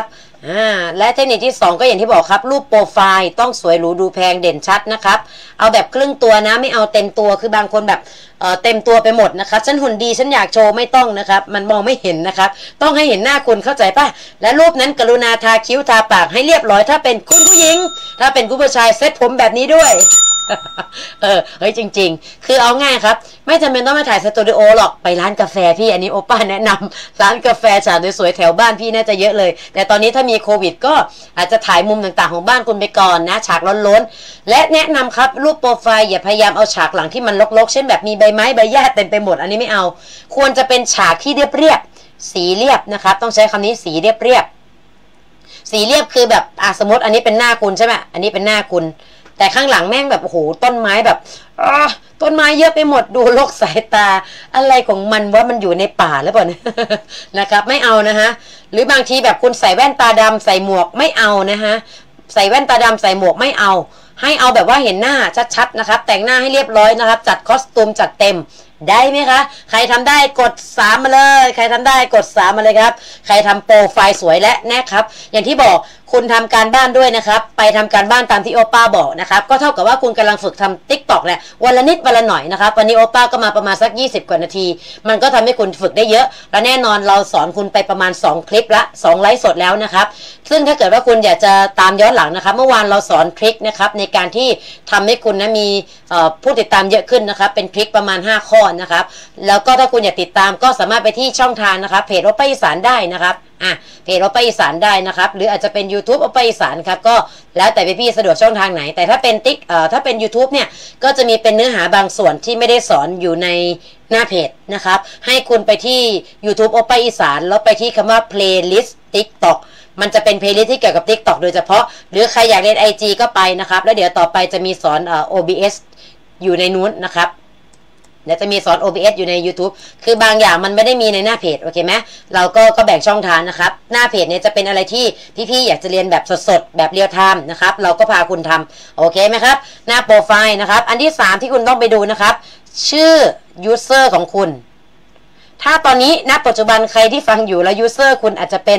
และเทคนิคที่2ก็อย่างที่บอกครับรูปโปรไฟล์ต้องสวยหรูดูแพงเด่นชัดนะครับเอาแบบครึ่งตัวนะไม่เอาเต็มตัวคือบางคนแบบเต็มตัวไปหมดนะครับฉันหุ่นดีฉันอยากโชว์ไม่ต้องนะครับมันมองไม่เห็นนะครับต้องให้เห็นหน้าคุณเข้าใจป่ะและรูปนั้นกรุณาทาคิ้วทาปากให้เรียบร้อยถ้าเป็นคุณผู้หญิงถ้าเป็นคุณผู้ชายเซ็ตผมแบบนี้ด้วยเฮ้ยจริงๆคือเอาง่ายครับไม่จำเป็นต้องมาถ่ายสตูดิโอหรอกไปร้านกาแฟพี่อันนี้โอป้าแนะนำร้านกาแฟฉากสวยๆแถวบ้านพี่น่าจะเยอะเลยแต่ตอนนี้ถ้ามีโควิดก็อาจจะถ่ายมุมต่างๆของบ้านคุณไปก่อนนะฉากล้นๆและแนะนำครับรูปโปรไฟล์อย่าพยายามเอาฉากหลังที่มันรกๆเช่นแบบมีใบไม้ใบหญ้าเต็มไปหมดอันนี้ไม่เอาควรจะเป็นฉากที่เรียบๆสีเรียบนะครับต้องใช้คำนี้สีเรียบสีเรียบคือแบบสมมติอันนี้เป็นหน้าคุณใช่ไหมอันนี้เป็นหน้าคุณแต่ข้างหลังแม่งแบบโอ้โหต้นไม้แบบต้นไม้เยอะไปหมดดูโลกสายตาอะไรของมันว่ามันอยู่ในป่าหรือเปล่านะครับไม่เอานะฮะหรือบางทีแบบคุณใส่แว่นตาดำใส่หมวกไม่เอานะฮะใส่แว่นตาดำใส่หมวกไม่เอาให้เอาแบบว่าเห็นหน้าชัดๆนะครับแต่งหน้าให้เรียบร้อยนะครับจัดคอสตูมจัดเต็มได้ไหมคะใครทำได้กด3มาเลยใครทำได้กด3มาเลยครับใครทำโปรไฟล์สวยและนะครับอย่างที่บอกคุณทำการบ้านด้วยนะครับไปทำการบ้านตามที่โอป้าบอกนะครับก็เท่ากับว่าคุณกำลังฝึกทำ TikTok แหละวันละนิดวันละหน่อยนะครับวันนี้โอป้าก็มาประมาณสัก20กว่านาทีมันก็ทำให้คุณฝึกได้เยอะและแน่นอนเราสอนคุณไปประมาณ2คลิปละ2ไลฟ์สดแล้วนะครับซึ่งถ้าเกิดว่าคุณอยากจะตามย้อนหลังนะครับเมื่อวานเราสอนทริคนะครับในการที่ทำให้คุณนะมีผู้ติดตามเยอะขึ้นนะครับเป็นทริคประมาณ5ข้อนะครับแล้วก็ถ้าคุณอยากติดตามก็สามารถไปที่ช่องทางนะครับเพจโอป้าอีสานได้นะครับเพจโอป้าอีสานได้นะครับหรืออาจจะเป็น YouTube โอป้าอีสานครับก็แล้วแต่พี่สะดวกช่องทางไหนแต่ถ้าเป็นถ้าเป็น YouTube เนี่ยก็จะมีเป็นเนื้อหาบางส่วนที่ไม่ได้สอนอยู่ในหน้าเพจนะครับให้คุณไปที่ YouTube โอป้าอีสานแล้วไปที่คำว่า playlist TikTok มันจะเป็นเพลย์ลิสต์ที่เกี่ยวกับ TikTok โดยเฉพาะหรือใครอยากเรียน IG ก็ไปนะครับแล้วเดี๋ยวต่อไปจะมีสอนOBS อยู่ในนู้นนะครับเดี๋ยวจะมีสอน OBS อยู่ใน YouTube คือบางอย่างมันไม่ได้มีในหน้าเพจโอเคไหมเราก็แบ่งช่องทางนะครับหน้าเพจเนี่ยจะเป็นอะไรที่พี่ๆอยากจะเรียนแบบสดๆแบบเรียลไทม์นะครับเราก็พาคุณทำโอเคไหมครับหน้าโปรไฟล์นะครับอันที่3ที่คุณต้องไปดูนะครับชื่อ user ของคุณถ้าตอนนี้ณปัจจุบันใครที่ฟังอยู่แล้ว user คุณอาจจะเป็น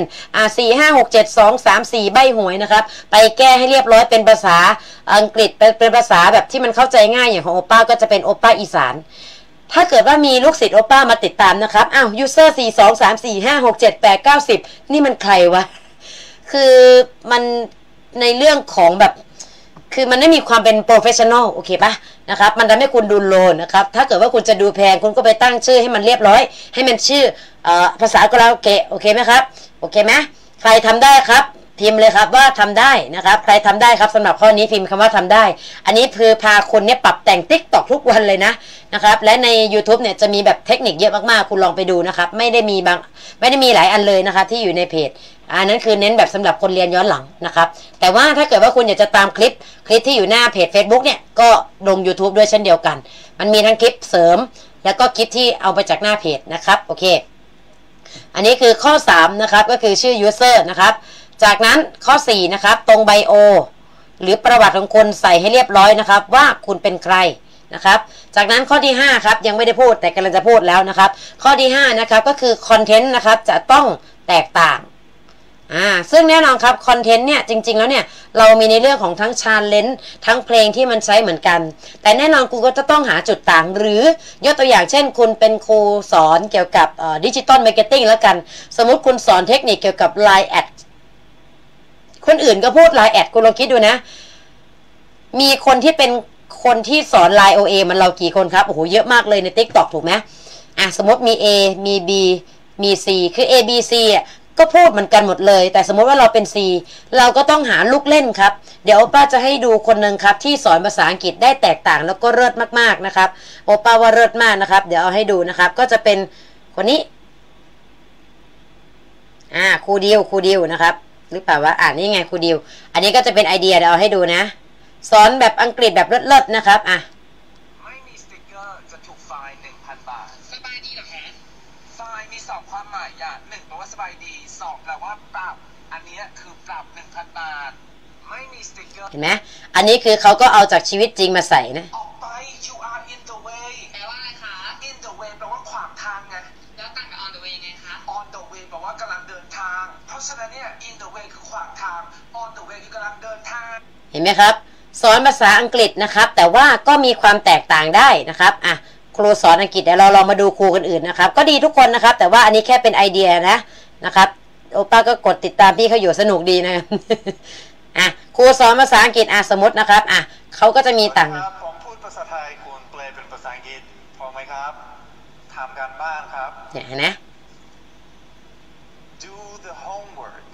4567234ใบหวยนะครับไปแก้ให้เรียบร้อยเป็นภาษาอังกฤษเป็นภาษาแบบที่มันเข้าใจง่ายอย่างของโอป้าก็จะเป็นโอป้าอีสานถ้าเกิดว่ามีลูกศิษย์โอป้ามาติดตามนะครับuser 42345678910นี่มันใครวะคือมันในเรื่องของแบบคือมันไม่มีความเป็นโปรเฟชชั่นอลโอเคปะนะครับมันทำให้คุณดูโลนะครับถ้าเกิดว่าคุณจะดูแพงคุณก็ไปตั้งชื่อให้มันเรียบร้อยให้มันชื่อภาษากราโอเกะโอเคไหมครับโอเคไหมใครทำได้ครับพิมพ์เลยครับว่าทำได้นะครับใครทำได้ครับสำหรับข้อนี้พิมพ์คำว่าทำได้อันนี้คือพาคนเนี่ยปรับแต่ง TikTok ทุกวันเลยนะครับและใน YouTube เนี่ยจะมีแบบเทคนิคเยอะมากๆคุณลองไปดูนะครับไม่ได้มีหลายอันเลยนะคะที่อยู่ในเพจอันนั้นคือเน้นแบบสำหรับคนเรียนย้อนหลังนะครับแต่ว่าถ้าเกิดว่าคุณอยากจะตามคลิปที่อยู่หน้าเพจ Facebook เนี่ยก็ลง YouTube ด้วยเช่นเดียวกันมันมีทั้งคลิปเสริมแล้วก็คลิปที่เอาไปจากหน้าเพจนะครับโอเคอันนี้คือข้อ3นะครับก็คือชื่อ user นะครับจากนั้นข้อ4นะครับตรงไบโอหรือประวัติของคนใส่ให้เรียบร้อยนะครับว่าคุณเป็นใครนะครับจากนั้นข้อที่5ครับยังไม่ได้พูดแต่กำลังจะพูดแล้วนะครับข้อที่5นะครับก็คือคอนเทนต์นะครับจะต้องแตกต่างซึ่งแน่นอนครับคอนเทนต์เนี่ยจริงๆแล้วเนี่ยเรามีในเรื่องของทั้งชาเลนจ์ทั้งเพลงที่มันใช้เหมือนกันแต่แน่นอนคุณก็จะต้องหาจุดต่างหรือยกตัวอย่างเช่นคุณเป็นครูสอนเกี่ยวกับดิจิตอลมาร์เก็ตติ้งแล้วกันสมมุติคุณสอนเทคนิคเกี่ยวกับ Line แอดคนอื่นก็พูด Line แอดคุณลองคิดดูนะมีคนที่เป็นคนที่สอน Line OA มันเรากี่คนครับโอ้โหเยอะมากเลยใน TikTok ถูกไหมสมมติมี A มี B มี C คือ A B C ก็พูดเหมือนกันหมดเลยแต่สมมติว่าเราเป็น C เราก็ต้องหาลูกเล่นครับเดี๋ยวโอป้าจะให้ดูคนหนึ่งครับที่สอนภาษาอังกฤษได้แตกต่างแล้วก็เลิศมากๆนะครับโอป้าว่าเลิศมากนะครับเดี๋ยวเอาให้ดูนะครับก็จะเป็นคนนี้ครูดิวนะครับหรือเปล่าว่านี่ไงครูดิวอันนี้ก็จะเป็นไอเดียเดี๋ยวเอาให้ดูนะสอนแบบอังกฤษแบบเลิศๆนะครับไม่มีสติ๊กเกอร์จะถูกไฟน์ 1,000 บาทสบายดีเหรอแฮะไฟน์มี2ความหมายอย่าง1แปลว่าสบายดี2แปลว่าปรับอันนี้คือปรับ 1,000 บาทไม่มีสติ๊กเกอร์เห็นไหมอันนี้คือเขาก็เอาจากชีวิตจริงมาใส่นะออกไป you are in the way แปลว่าอะไรคะ in the way แปลว่าขวางทางไงแล้วต่างกับ on the way ยังไงคะ on the way แปลว่ากำลังเดินทางเพราะฉะนั้นเนี่ย in the way คือขวางเห็นไหมครับสอนภาษาอังกฤษนะครับแต่ว่าก็มีความแตกต่างได้นะครับครูสอนอังกฤษเดี๋ยวเราลองมาดูครูคนอื่นนะครับก็ดีทุกคนนะครับแต่ว่าอันนี้แค่เป็นไอเดียนะครับโอป้าก็กดติดตามพี่เขาอยู่สนุกดีนะ ครูสอนภาษาอังกฤษสมมตินะครับเขาก็จะมีต่างผมพูดภาษาไทยคุณแปลเป็นภาษาอังกฤษพอไหมครับทำกันบ้านครับเนี่ยนะ do the homework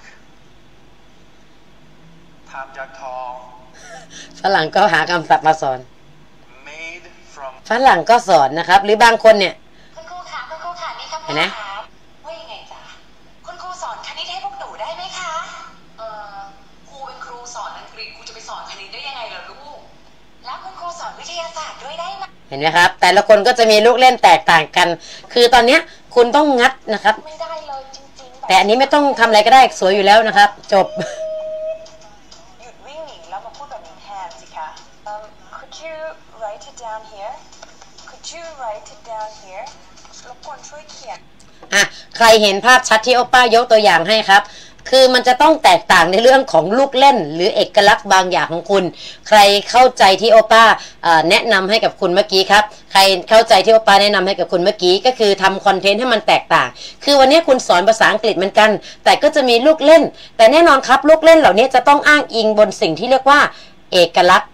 ทำจากทองฝรั่งก็หาคำศัพท์มาสอน made from ฝรั่งก็สอนนะครับหรือบางคนเนี่ยคุณครูค่ะนี่ครับเห็นไหมว่ายังไงจ๊ะคุณครูสอนคณิตให้พวกหนูได้ไหมคะครูเป็นครูสอนอังกฤษครูจะไปสอนคณิตได้ยังไงล่ะลูกแล้วคุณครูสอนวิทยาศาสตร์ด้วยได้ไหมเห็นไหมครับแต่ละคนก็จะมีลูกเล่นแตกต่างกันคือตอนนี้คุณต้องงัดนะครับไม่ได้เลยจริงๆแต่อันนี้ไม่ต้องทำอะไรก็ได้สวยอยู่แล้วนะครับจบหยุดวิ่งหนีแล้วมาพูดแบบนี้แทนสิคะcould you write it down here could you write it down here รบกวนช่วยเขียนใครเห็นภาพชัดที่โอป้ายกตัวอย่างให้ครับคือมันจะต้องแตกต่างในเรื่องของลูกเล่นหรือเอกลักษณ์บางอย่างของคุณใครเข้าใจที่โอป้าแนะนำให้กับคุณเมื่อกี้ครับใครเข้าใจที่โอป้าแนะนำให้กับคุณเมื่อกี้ก็คือทำคอนเทนต์ให้มันแตกต่างคือวันนี้คุณสอนภาษาอังกฤษเหมือนกันแต่ก็จะมีลูกเล่นแต่แน่นอนครับลูกเล่นเหล่านี้จะต้องอ้างอิงบนสิ่งที่เรียกว่าเอกลักษณ์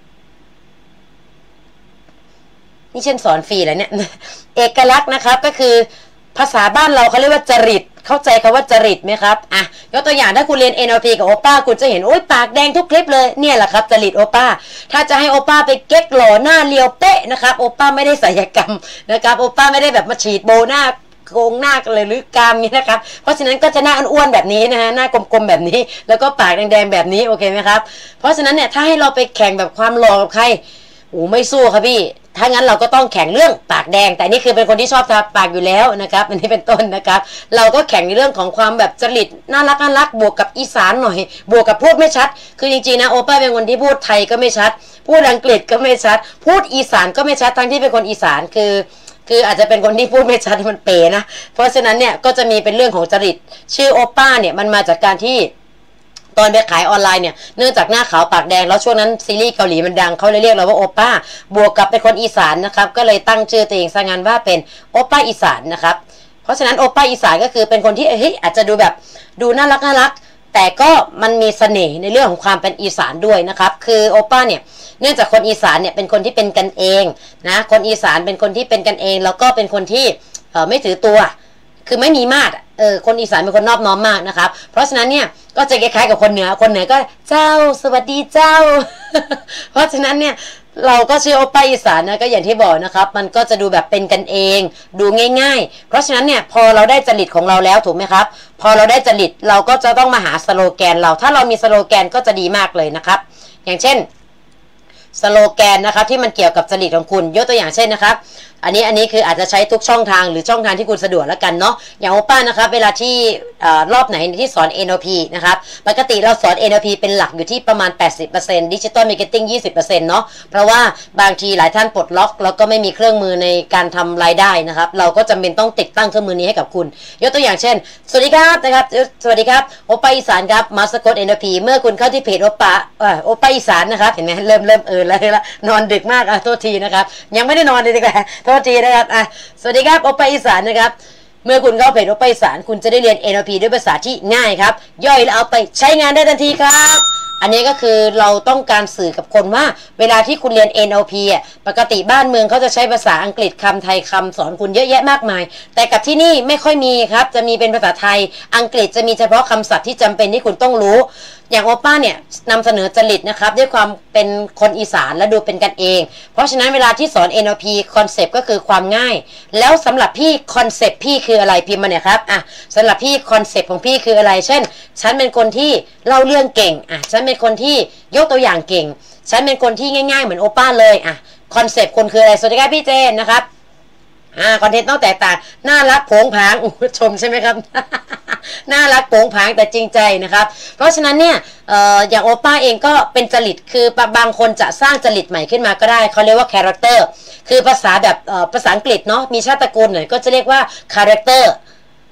นี่ฉันสอนฟรีแล้วเนี่ยเอกลักษณ์นะครับก็คือภาษาบ้านเราเขาเรียกว่าจริตเข้าใจคำว่าจริตไหมครับยกตัวอย่างถ้าคุณเรียน NLP กับโอป้าคุณจะเห็นโอ๊ยปากแดงทุกคลิปเลยเนี่ยแหละครับจริตโอป้าถ้าจะให้โอป้าไปเก๊กหล่อหน้าเรียวเป๊ะนะครับโอป้าไม่ได้ศัลยกรรมนะครับโอป้าไม่ได้แบบมาฉีดโบหน้าโกงหน้าเลยหรือกามนี้นะครับเพราะฉะนั้นก็จะหน้าอ้วนๆแบบนี้นะฮะหน้ากลมๆแบบนี้แล้วก็ปากแดงๆแบบนี้โอเคไหมครับเพราะฉะนั้นเนี่ยถ้าให้เราไปแข่งแบบความหล่อกับใครไม่สู้ครับพี่ถ้างั้นเราก็ต้องแข่งเรื่องปากแดงแต่นี่คือเป็นคนที่ชอบทาปากอยู่แล้วนะครับอันนี้เป็นต้นนะครับเราก็แข่งในเรื่องของความแบบจริตน่ารักบวกกับอีสานหน่อยบวกกับพูดไม่ชัดคือจริงๆนะโอป้าเป็นคนที่พูดไทยก็ไม่ชัดพูดอังกฤษก็ไม่ชัดพูดอีสานก็ไม่ชัดทั้งที่เป็นคนอีสานคืออาจจะเป็นคนที่พูดไม่ชัดมันเป๋นะเพราะฉะนั้นเนี่ยก็จะมีเป็นเรื่องของจริตชื่อโอป้าเนี่ยมันมาจากการที่ตอนไปขายออนไลน์เนี่ยเนื่องจากหน้าขาวปากแดงแล้วช่วงนั้นซีรีส์เกาหลีมันดังเขาเลยเรียกเราว่าโอป้าบวกกับเป็นคนอีสานนะครับก็เลยตั้งชื่อตัวเองซะงั้นว่าเป็นโอป้าอีสานนะครับเพราะฉะนั้นโอป้าอีสานก็คือเป็นคนที่อาจจะดูแบบดูน่ารักแต่ก็มันมีเสน่ห์ในเรื่องของความเป็นอีสานด้วยนะครับคือโอป้าเนี่ยเนื่องจากคนอีสานเนี่ยเป็นคนที่เป็นกันเองนะคนอีสานเป็นคนที่เป็นกันเองแล้วก็เป็นคนที่ไม่ถือตัวคือไม่มีมาตรคนอีสานเป็นคนนอบน้อมมากนะครับเพราะฉะนั้นเนี่ยก็จะคล้ายๆกับคนเหนือก็เจ้าสวัสดีเจ้า เพราะฉะนั้นเนี่ยเราก็ชื่อโอป้าอีสานนะก็อย่างที่บอกนะครับมันก็จะดูแบบเป็นกันเองดูง่ายๆเพราะฉะนั้นเนี่ยพอเราได้จริตของเราแล้วถูกไหมครับพอเราได้จริตเราก็จะต้องมาหาสโลแกนเราถ้าเรามีสโลแกนก็จะดีมากเลยนะครับอย่างเช่นสโลแกนนะครับที่มันเกี่ยวกับจริตของคุณยกตัวอย่างเช่นนะครับอันนี้คืออาจจะใช้ทุกช่องทางหรือช่องทางที่คุณสะดวกแล้วกันเนาะอย่างโอป้านะครับเวลาที่รอบไหนที่สอน NLP นะครับปกติเราสอน NLP เป็นหลักอยู่ที่ประมาณ 80% Digital Marketing 20% เนาะเพราะว่าบางทีหลายท่านปลดล็อกแล้วก็ไม่มีเครื่องมือในการทำรายได้นะครับเราก็จำเป็นต้องติดตั้งเครื่องมือนี้ให้กับคุณยกตัวอย่างเช่นสวัสดีครับนะครับสวัสดีครับโอป้าอีสานครับมาสกด NLP เมื่อคุณเข้าที่เพจโอป้าอีสานนะครับเห็นไหมเริ่มแล้วนอนดึกมากโทษทีนะครับยังไม่ได้นอนเลยดีกว่าโทษทีนะครับสวัสดีครับโอป้าอีสานนะครับเมื่อคุณเข้าเพจโอป้าอีสานคุณจะได้เรียน NLP ด้วยภาษาที่ง่ายครับย่อยแล้วเอาไปใช้งานได้ทันทีครับอันนี้ก็คือเราต้องการสื่อกับคนว่าเวลาที่คุณเรียน NLP ปกติบ้านเมืองเขาจะใช้ภาษาอังกฤษคำไทยคำสอนคุณเยอะแยะมากมายแต่กับที่นี่ไม่ค่อยมีครับจะมีเป็นภาษาไทยอังกฤษจะมีเฉพาะคำศัพท์ที่จำเป็นที่คุณต้องรู้อย่างโอป้าเนี่ยนำเสนอจริตนะครับด้วยความเป็นคนอีสานและดูเป็นกันเองเพราะฉะนั้นเวลาที่สอน NLP คอนเซปต์ก็คือความง่ายแล้วสำหรับพี่คอนเซปต์พี่คืออะไรพิมพ์มาเนี่ยครับสำหรับพี่คอนเซปต์ของพี่คืออะไรเช่นฉันเป็นคนที่เล่าเรื่องเก่งฉันเป็นคนที่ยกตัวอย่างเก่งฉันเป็นคนที่ง่ายๆเหมือนโอป้าเลยคอนเซปต์คนคืออะไรสวัสดีครับพี่เจนนะครับคอนเทนต์ต้องแตกต่างน่ารักโผงผางชมใช่ไหมครับ น่ารักโผงผางแต่จริงใจนะครับเพราะฉะนั้นเนี่ยอย่างโอป้าเองก็เป็นจริตคือบางคนจะสร้างจริตใหม่ขึ้นมาก็ได้เขาเรียกว่าคาแรคเตอร์คือภาษาแบบภาษาอังกฤษเนาะมีชาติตระกูลหน่อยก็จะเรียกว่าคาแรคเตอร์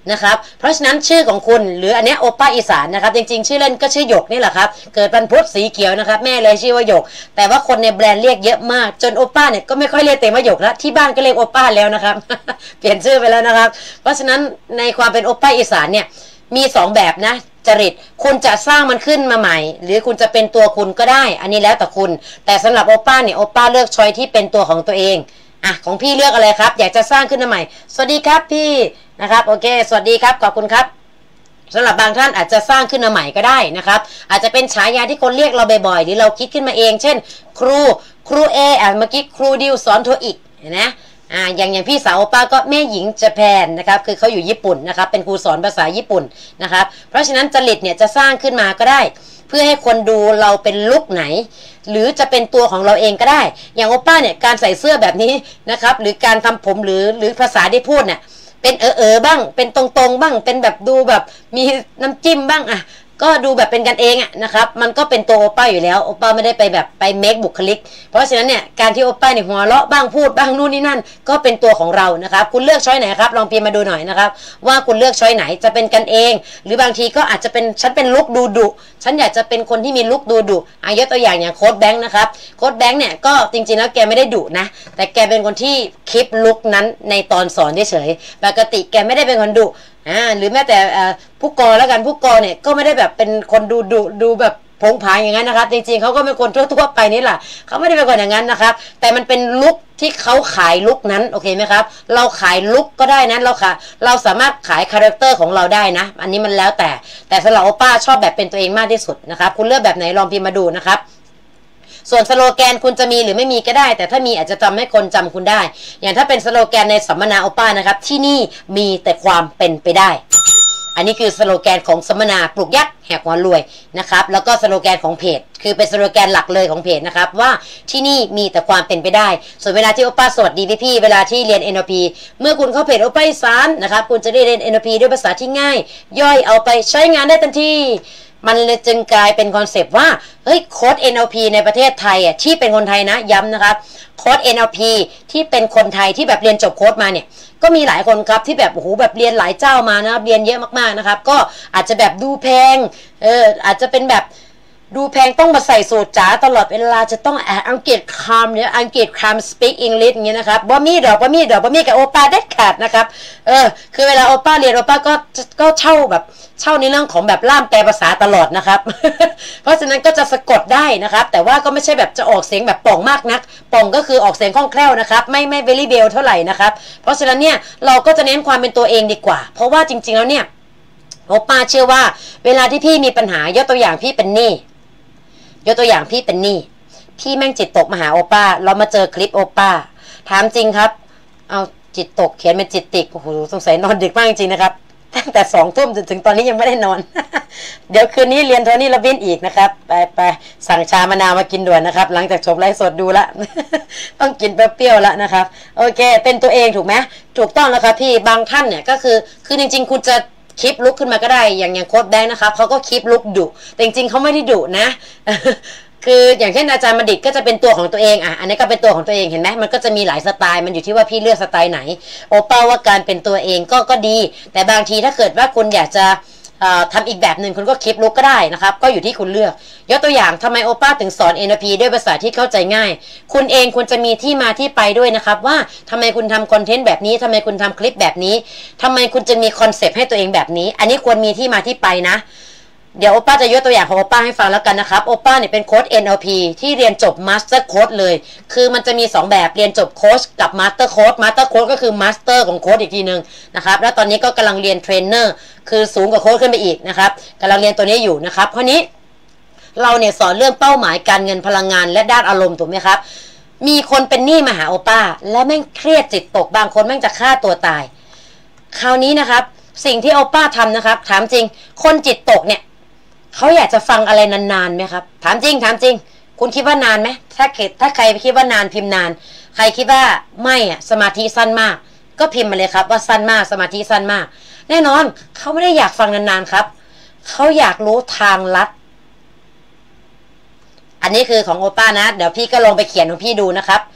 นะครับเพราะฉะนั้นชื่อของคุณหรืออันนี้โอป้าอีสานนะครับจริงๆชื่อเล่นก็ชื่อหยกนี่แหละครับเกิดวันพุธสีเขียวนะครับแม่เลยชื่อว่าหยกแต่ว่าคนในแบรนด์เรียกเยอะมากจนโอป้าเนี่ยก็ไม่ค่อยเรียกเต็มว่าหยกแล้วที่บ้านก็เรียกโอป้าแล้วนะครับ เปลี่ยนชื่อไปแล้วนะครับเพราะฉะนั้นในความเป็นโอป้าอีสานเนี่ยมี2แบบนะจริตคุณจะสร้างมันขึ้นมาใหม่หรือคุณจะเป็นตัวคุณก็ได้อันนี้แล้วแต่คุณแต่สำหรับโอป้าเนี่ยโอป้าเลือกช้อยที่เป็นตัวของตัวเองของพี่เลือกอะไรครับอยากจะสร้างขึ้นมาใหม่สวัสดีครับพี่นะครับโอเคสวัสดีครับขอบคุณครับสำหรับบางท่านอาจจะสร้างขึ้นมาใหม่ก็ได้นะครับอาจจะเป็นฉายาที่คนเรียกเราบ่อยๆหรือเราคิดขึ้นมาเองเช่นครูเอเมื่อกี้ครูดิวสอนโทอีกนะอย่างพี่สาวโอป้าก็แม่หญิงเจแปนนะครับคือเขาอยู่ญี่ปุ่นนะครับเป็นครูสอนภาษาญี่ปุ่นนะครับเพราะฉะนั้นจริตเนี่ยจะสร้างขึ้นมาก็ได้เพื่อให้คนดูเราเป็นลุคไหนหรือจะเป็นตัวของเราเองก็ได้อย่างโอป้าเนี่ยการใส่เสื้อแบบนี้นะครับหรือการทำผมหรือภาษาที่พูดเนี่ยเป็นบ้างเป็นตรงๆบ้างเป็นแบบดูแบบมีน้ำจิ้มบ้างก็ดูแบบเป็นกันเองนะครับมันก็เป็นตัวโอป้าอยู่แล้วโอป้าไม่ได้ไปแบบไปเมคบุคลิกเพราะฉะนั้นเนี่ยการที่โอป้าเนี่ยหัวเราะบ้างพูดบ้างนู่นนี่นั่นก็เป็นตัวของเรานะครับคุณเลือกช้อยไหนครับลองพิมพ์มาดูหน่อยนะครับว่าคุณเลือกช้อยไหนจะเป็นกันเองหรือบางทีก็อาจจะเป็นฉันเป็นลุคดูดุฉันอยากจะเป็นคนที่มีลุคดูดุยกตัวอย่างโค้ดแบงค์นะครับโค้ดแบงค์เนี่ยก็จริงๆแล้วแกไม่ได้ดุนะแต่แกเป็นคนที่คลิปลุคนั้นในตอนสอนเฉยๆปกติแกไม่ได้เป็นคนดุหรือแม้แต่ผู้กอแล้วกันผู้กอเนี่ยก็ไม่ได้แบบเป็นคนดูแบบผงผางอย่างนั้นนะครับจริงๆเขาก็เป็นคนทั่วๆไปนี่แหละเขาไม่ได้เป็นคนอย่างนั้นนะครับแต่มันเป็นลุคที่เขาขายลุคนั้นโอเคไหมครับเราขายลุคก็ได้นะเราสามารถขายคาแรคเตอร์ของเราได้นะอันนี้มันแล้วแต่สำหรับโอป้าชอบแบบเป็นตัวเองมากที่สุดนะครับคุณเลือกแบบไหนลองพิมพ์มาดูนะครับส่วนสโลแกนคุณจะมีหรือไม่มีก็ได้แต่ถ้ามีอาจจะทำให้คนจำคุณได้อย่างถ้าเป็นสโลแกนในสัมมนาโอป้านะครับที่นี่มีแต่ความเป็นไปได้อันนี้คือสโลแกนของสัมมนาปลูกยักษ์แหกหัวรวยนะครับแล้วก็สโลแกนของเพจคือเป็นสโลแกนหลักเลยของเพจนะครับว่าที่นี่มีแต่ความเป็นไปได้ส่วนเวลาที่โอป้าสวัสดีพี่ๆเวลาที่เรียน NLP เมื่อคุณเข้าเพจโอป้าอีสานนะครับคุณจะได้เรียน NLP ด้วยภาษาที่ง่ายย่อยเอาไปใช้งานได้ทันทีมันเลยจึงกลายเป็นคอนเซปต์ว่าเฮ้ยโค้ด NLP ในประเทศไทยที่เป็นคนไทยนะย้ำนะครับโค้ด NLP ที่เป็นคนไทยที่แบบเรียนจบโค้ดมาเนี่ยก็มีหลายคนครับที่แบบโอ้โหแบบเรียนหลายเจ้ามานะเรียนเยอะมากๆนะครับก็อาจจะแบบดูแพงอาจจะเป็นแบบดูแพงต้องมาใส่สูตรจ๋าตลอดเวลาจะต้องอังกฤษคำเนี่ยอังกฤษคำ speak English อย่างเงี้ยนะครับบ่มีกับโอป้าเด็ดขาดนะครับคือเวลาโอป้าเรียนโอป้าก็เช่าแบบเช่าในเรื่องของแบบล่ามแปลภาษาตลอดนะครับ เพราะฉะนั้นก็จะสะกดได้นะครับแต่ว่าก็ไม่ใช่แบบจะออกเสียงแบบป่องมากนักป่องก็คือออกเสียงคล่องแคล่วนะครับไม่เวลี่เบลเท่าไหร่นะครับเพราะฉะนั้นเนี่ยเราก็จะเน้นความเป็นตัวเองดีกว่าเพราะว่าจริงๆแล้วเนี่ยโอป้าเชื่อว่าเวลาที่พี่มีปัญหายกตัวอย่างพี่เป็นหนี้พี่แม่งจิตตกมาหาโอป้าเรามาเจอคลิปโอป้าถามจริงครับเอาจิตตกเขียนเป็นจิตติกโอ้โหสงสัยนอนดึกมากจริงๆนะครับตั้งแต่2 ทุ่มจนถึงตอนนี้ยังไม่ได้นอน เดี๋ยวคืนนี้เรียนโทนี่ละบินอีกนะครับไปสั่งชามะนาวมากินด่วนนะครับหลังจากจบไลฟ์สดดูละ ต้องกินเปรี้ยวๆแล้วนะครับโอเคเป็นตัวเองถูกไหมถูกต้องแล้วครับพี่บางท่านเนี่ยก็คือจริงๆคุณจะคลิปลุกขึ้นมาก็ได้อย่างโค้ดแบงค์นะครับเขาก็คลิปลุกดุแต่จริงๆเขาไม่ได้ดุนะ คืออย่างเช่นอาจารย์บัณฑิตก็จะเป็นตัวของตัวเองอันนี้ก็เป็นตัวของตัวเองเห็นไหมมันก็จะมีหลายสไตล์มันอยู่ที่ว่าพี่เลือกสไตล์ไหนโอป้าว่าการเป็นตัวเองก็ดีแต่บางทีถ้าเกิดว่าคุณอยากจะทำอีกแบบหนึ่งคุณก็คลิปลุกก็ได้นะครับก็อยู่ที่คุณเลือกยกตัวอย่างทำไมโอป้าถึงสอน NLP ด้วยภาษาที่เข้าใจง่ายคุณเองควรจะมีที่มาที่ไปด้วยนะครับว่าทำไมคุณทำคอนเทนต์แบบนี้ทำไมคุณทำคลิปแบบนี้ทำไมคุณจะมีคอนเซปต์ให้ตัวเองแบบนี้อันนี้ควรมีที่มาที่ไปนะเดี๋ยวโอป้าจะยกตัวอย่างของโอป้าให้ฟังแล้วกันนะครับโอป้าเนี่ยเป็นโค้ช NLP ที่เรียนจบ Master Coach เลยคือมันจะมี2แบบเรียนจบโค้ชกับ Master Coach Master Coach ก็คือ Master ของโค้ชอีกทีนึงนะครับแล้วตอนนี้ก็กำลังเรียนเทรนเนอร์คือสูงกว่าโค้ชขึ้นไปอีกนะครับกำลังเรียนตัวนี้อยู่นะครับเพราะนี้เราเนี่ยสอนเรื่องเป้าหมายการเงินพลังงานและด้านอารมณ์ถูกไหมครับมีคนเป็นหนี้มาหาโอป้าและแม่งเครียดจิตตกบางคนแม่งจะฆ่าตัวตายคราวนี้นะครับสิ่งที่โอป้าทำนะครับถามจริงคนจิตตกเนี่ยเขาอยากจะฟังอะไรนานๆไหมครับถามจริงคุณคิดว่านานไหมถ้าใครคิดว่านานพิมพ์นานใครคิดว่าไม่สมาธิสั้นมากก็พิมพ์มาเลยครับว่าสั้นมากสมาธิสั้นมากแน่นอนเขาไม่ได้อยากฟังนานๆครับเขาอยากรู้ทางลัดอันนี้คือของโอป้านะเดี๋ยวพี่ก็ลองไปเขียนของพี่ดูนะครับ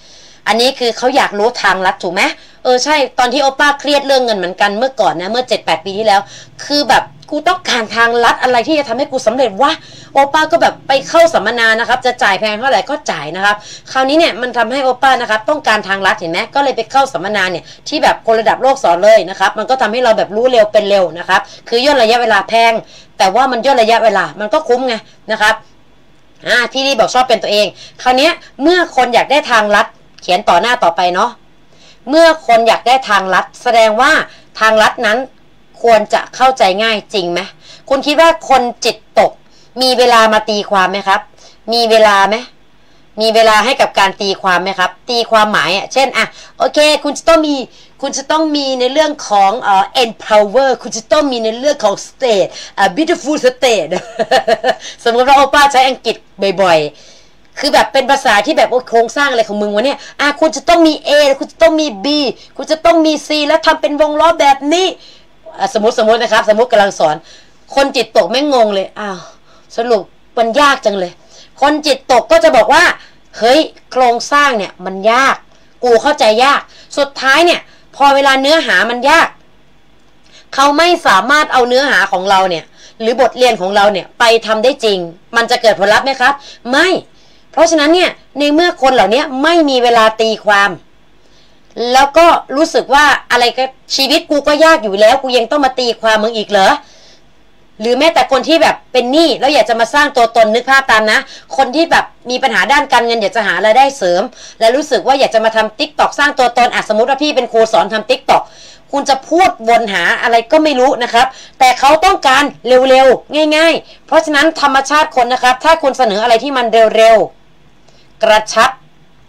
อันนี้คือเขาอยากรู้ทางลัดถูกไหมใช่ตอนที่โอป้าเครียดเรื่องเงินเหมือนกันเมื่อก่อนนะเมื่อ 7-8 ปีที่แล้วคือแบบกูต้องการทางลัดอะไรที่จะทำให้กูสำเร็จวะโอป้าก็แบบไปเข้าสัมมนานะครับจะจ่ายแพงเท่าไหร่ก็จ่ายนะครับคราวนี้เนี่ยมันทำให้โอป้านะครับต้องการทางลัดเห็นไหมก็เลยไปเข้าสัมมนาเนี่ยที่แบบคนระดับโลกสอนเลยนะครับมันก็ทำให้เราแบบรู้เร็วเป็นเร็วนะครับคือย่นระยะเวลาแพงแต่ว่ามันย่นระยะเวลามันก็คุ้มไงนะครับพี่ลี่บอกชอบเป็นตัวเองคราวนี้เมื่อคนอยากได้ทางลัดเขียนต่อหน้าต่อไปเนาะเมื่อคนอยากได้ทางลัดแสดงว่าทางลัดนั้นควรจะเข้าใจง่ายจริงไหมคุณคิดว่าคนจิตตกมีเวลามาตีความไหมครับมีเวลาไหมมีเวลาให้กับการตีความไหมครับตีความหมายเช่นโอเคคุณจะต้องมีในเรื่องของempower คุณจะต้องมีในเรื่องของ state beautiful state สมมติว่าโอป้าใช้อังกฤษบ่อยๆคือแบบเป็นภาษาที่แบบโครงสร้างอะไรของมึงวะเนี่ยคุณจะต้องมี A คุณจะต้องมี B คุณจะต้องมี C แล้วทำเป็นวงล้อแบบนี้สมมตินะครับสมมติกำลังสอนคนจิตตกไม่งงเลยสรุปมันยากจังเลยคนจิตตกก็จะบอกว่าเฮ้ยโครงสร้างเนี่ยมันยากกูเข้าใจยากสุดท้ายเนี่ยพอเวลาเนื้อหามันยากเขาไม่สามารถเอาเนื้อหาของเราเนี่ยหรือบทเรียนของเราเนี่ยไปทำได้จริงมันจะเกิดผลลัพธ์ไหมครับไม่เพราะฉะนั้นเนี่ยในเมื่อคนเหล่านี้ไม่มีเวลาตีความแล้วก็รู้สึกว่าอะไรก็ชีวิตกูก็ยากอยู่แล้วกูยังต้องมาตีความมึงอีกเหรอหรือแม้แต่คนที่แบบเป็นหนี้แล้วอยากจะมาสร้างตัวตนนึกภาพตามนะคนที่แบบมีปัญหาด้านการเงินอยากจะหารายได้เสริมและรู้สึกว่าอยากจะมาทำ TikTok สร้างตัวตนสมมติว่าพี่เป็นครูสอนทำ TikTok คุณจะพูดวนหาอะไรก็ไม่รู้นะครับแต่เขาต้องการเร็วๆง่ายๆเพราะฉะนั้นธรรมชาติคนนะครับถ้าคุณเสนออะไรที่มันเร็วๆกระชับ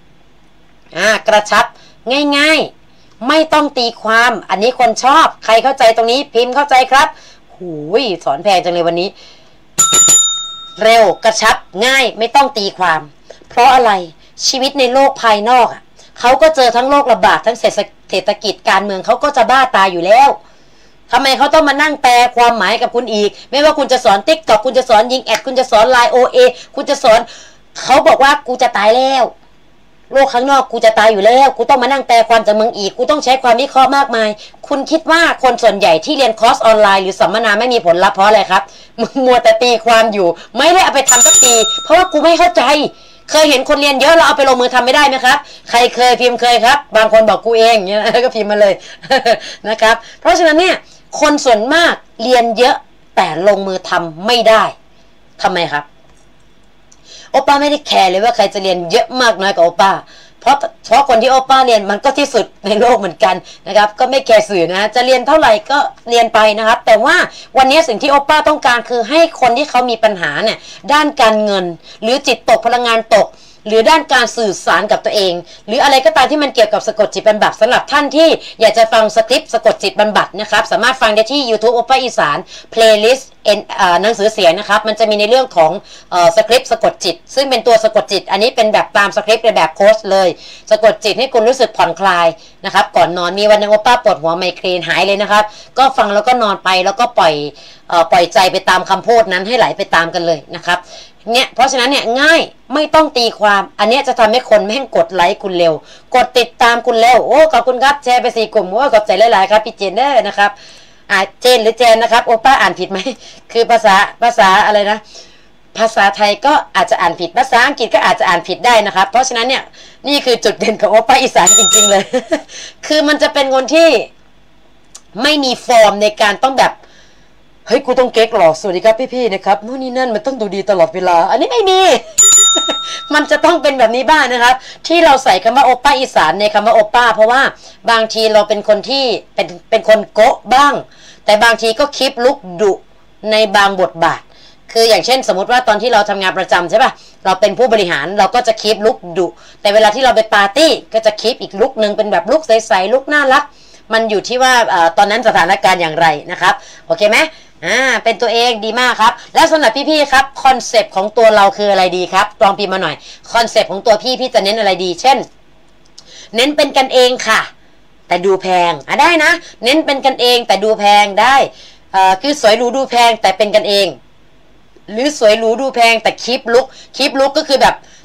ง่ายๆไม่ต้องตีความอันนี้คนชอบใครเข้าใจตรงนี้พิมพ์เข้าใจครับหูยสอนแพงจังเลยวันนี้เร็วกระชับง่ายไม่ต้องตีความเพราะอะไรชีวิตในโลกภายนอกเขาก็เจอทั้งโรคระบาดทั้งเศรษฐกิจการเมืองเขาก็จะบ้าตายอยู่แล้วทำไมเขาต้องมานั่งแปลความหมายกับคุณอีกไม่ว่าคุณจะสอน TikTok คุณจะสอนยิงแอดคุณจะสอน Line OA คุณจะสอนเขาบอกว่ากูจะตายแล้วโลกข้างนอกกูจะตายอยู่แล้วกูต้องมานั่งแปลความจากมึงอีกกูต้องใช้ความวิเคราะห์มากมายคุณคิดว่าคนส่วนใหญ่ที่เรียนคอร์สออนไลน์หรือสัมมนาไม่มีผลลัพธ์เพราะอะไรครับมึงมัวแต่ตีความอยู่ไม่ได้เอาไปทำสักทีเพราะว่ากูไม่เข้าใจเคยเห็นคนเรียนเยอะเราเอาไปลงมือทำไม่ได้ไหมครับใครเคยพิมพ์เคยครับบางคนบอกกูเองเนี่ยก็พิมพ์มาเลย นะครับเพราะฉะนั้นเนี่ยคนส่วนมากเรียนเยอะแต่ลงมือทำไม่ได้ทำไมครับโอป้าไม่ได้แคร์เลยว่าใครจะเรียนเยอะมากน้อยกว่าโอป้าเพราะคนที่โอป้าเรียนมันก็ที่สุดในโลกเหมือนกันนะครับก็ไม่แคร์สื่อนะจะเรียนเท่าไหร่ก็เรียนไปนะครับแต่ว่าวันนี้สิ่งที่โอป้าต้องการคือให้คนที่เขามีปัญหาเนี่ยด้านการเงินหรือจิตตกพลังงานตกหรือด้านการสื่อสารกับตัวเองหรืออะไรก็ตามที่มันเกี่ยวกับสะกดจิตบำบัดสำหรับท่านที่อยากจะฟังสคริปต์สะกดจิตบำบัดนะครับสามารถฟังได้ที่ YouTube โอป้าอีสาน playlist หนังสือเสียงนะครับมันจะมีในเรื่องของสคริปต์สะกดจิตซึ่งเป็นตัวสะกดจิตอันนี้เป็นแบบตามสคริปต์ในแบบโค้ชเลยสะกดจิตให้คุณรู้สึกผ่อนคลายนะครับก่อนนอนมีวันนึงโอป้าปวดหัวไมเกรนหายเลยนะครับก็ฟังแล้วก็นอนไปแล้วก็ปล่อยใจไปตามคำพูดนั้นให้ไหลไปตามกันเลยนะครับเนี่ยเพราะฉะนั้นเนี่ยง่ายไม่ต้องตีความอันนี้จะทำให้คนแม่งกดไลค์คุณเร็วกดติดตามคุณเร็วโอ้ขอบคุณครับแชร์ไป4 กลุ่มโอ้ขอบใจหลายๆครับพี่เจนเนอร์นะครับเจนหรือแจนนะครับโอป้าอ่านผิดไหมคือภาษาอะไรนะภาษาไทยก็อาจจะอ่านผิดภาษาอังกฤษก็อาจจะอ่านผิดได้นะครับเพราะฉะนั้นเนี่ยนี่คือจุดเด่นของโอป้าอีสานจริงๆเลย คือมันจะเป็นคนที่ไม่มีฟอร์มในการต้องแบบเฮ้ยกูต้องเก๊กหรอสวัสดีครับพี่ๆนะครับนู่นนี่นั่นมันต้องดูดีตลอดเวลาอันนี้ไม่มี มันจะต้องเป็นแบบนี้บ้างนะครับที่เราใส่คำว่าโอป้าอีสานในคำว่าโอป้าเพราะว่าบางทีเราเป็นคนที่เป็นคนโก๊ะบ้างแต่บางทีก็คลิปลุกดุในบางบทบาทคืออย่างเช่นสมมติว่าตอนที่เราทำงานประจำใช่ป่ะเราเป็นผู้บริหารเราก็จะคลิปลุกดุแต่เวลาที่เราไปปาร์ตี้ก็จะคลิปอีกลุกนึงเป็นแบบลุกใสๆลุกน่ารักมันอยู่ที่ว่าตอนนั้นสถานการณ์อย่างไรนะครับโอเคไหมเป็นตัวเองดีมากครับแล้วสำหรับพี่ๆครับคอนเซปต์ของตัวเราคืออะไรดีครับลองพิมพ์มาหน่อยคอนเซปต์ของตัวพี่จะเน้นอะไรดีเช่นเน้นเป็นกันเองค่ะแต่ดูแพงได้นะเน้นเป็นกันเองแต่ดูแพงได้คือสวยหรูดูแพงแต่เป็นกันเองหรือสวยหรูดูแพงแต่คลิปลุกก็คือแบบ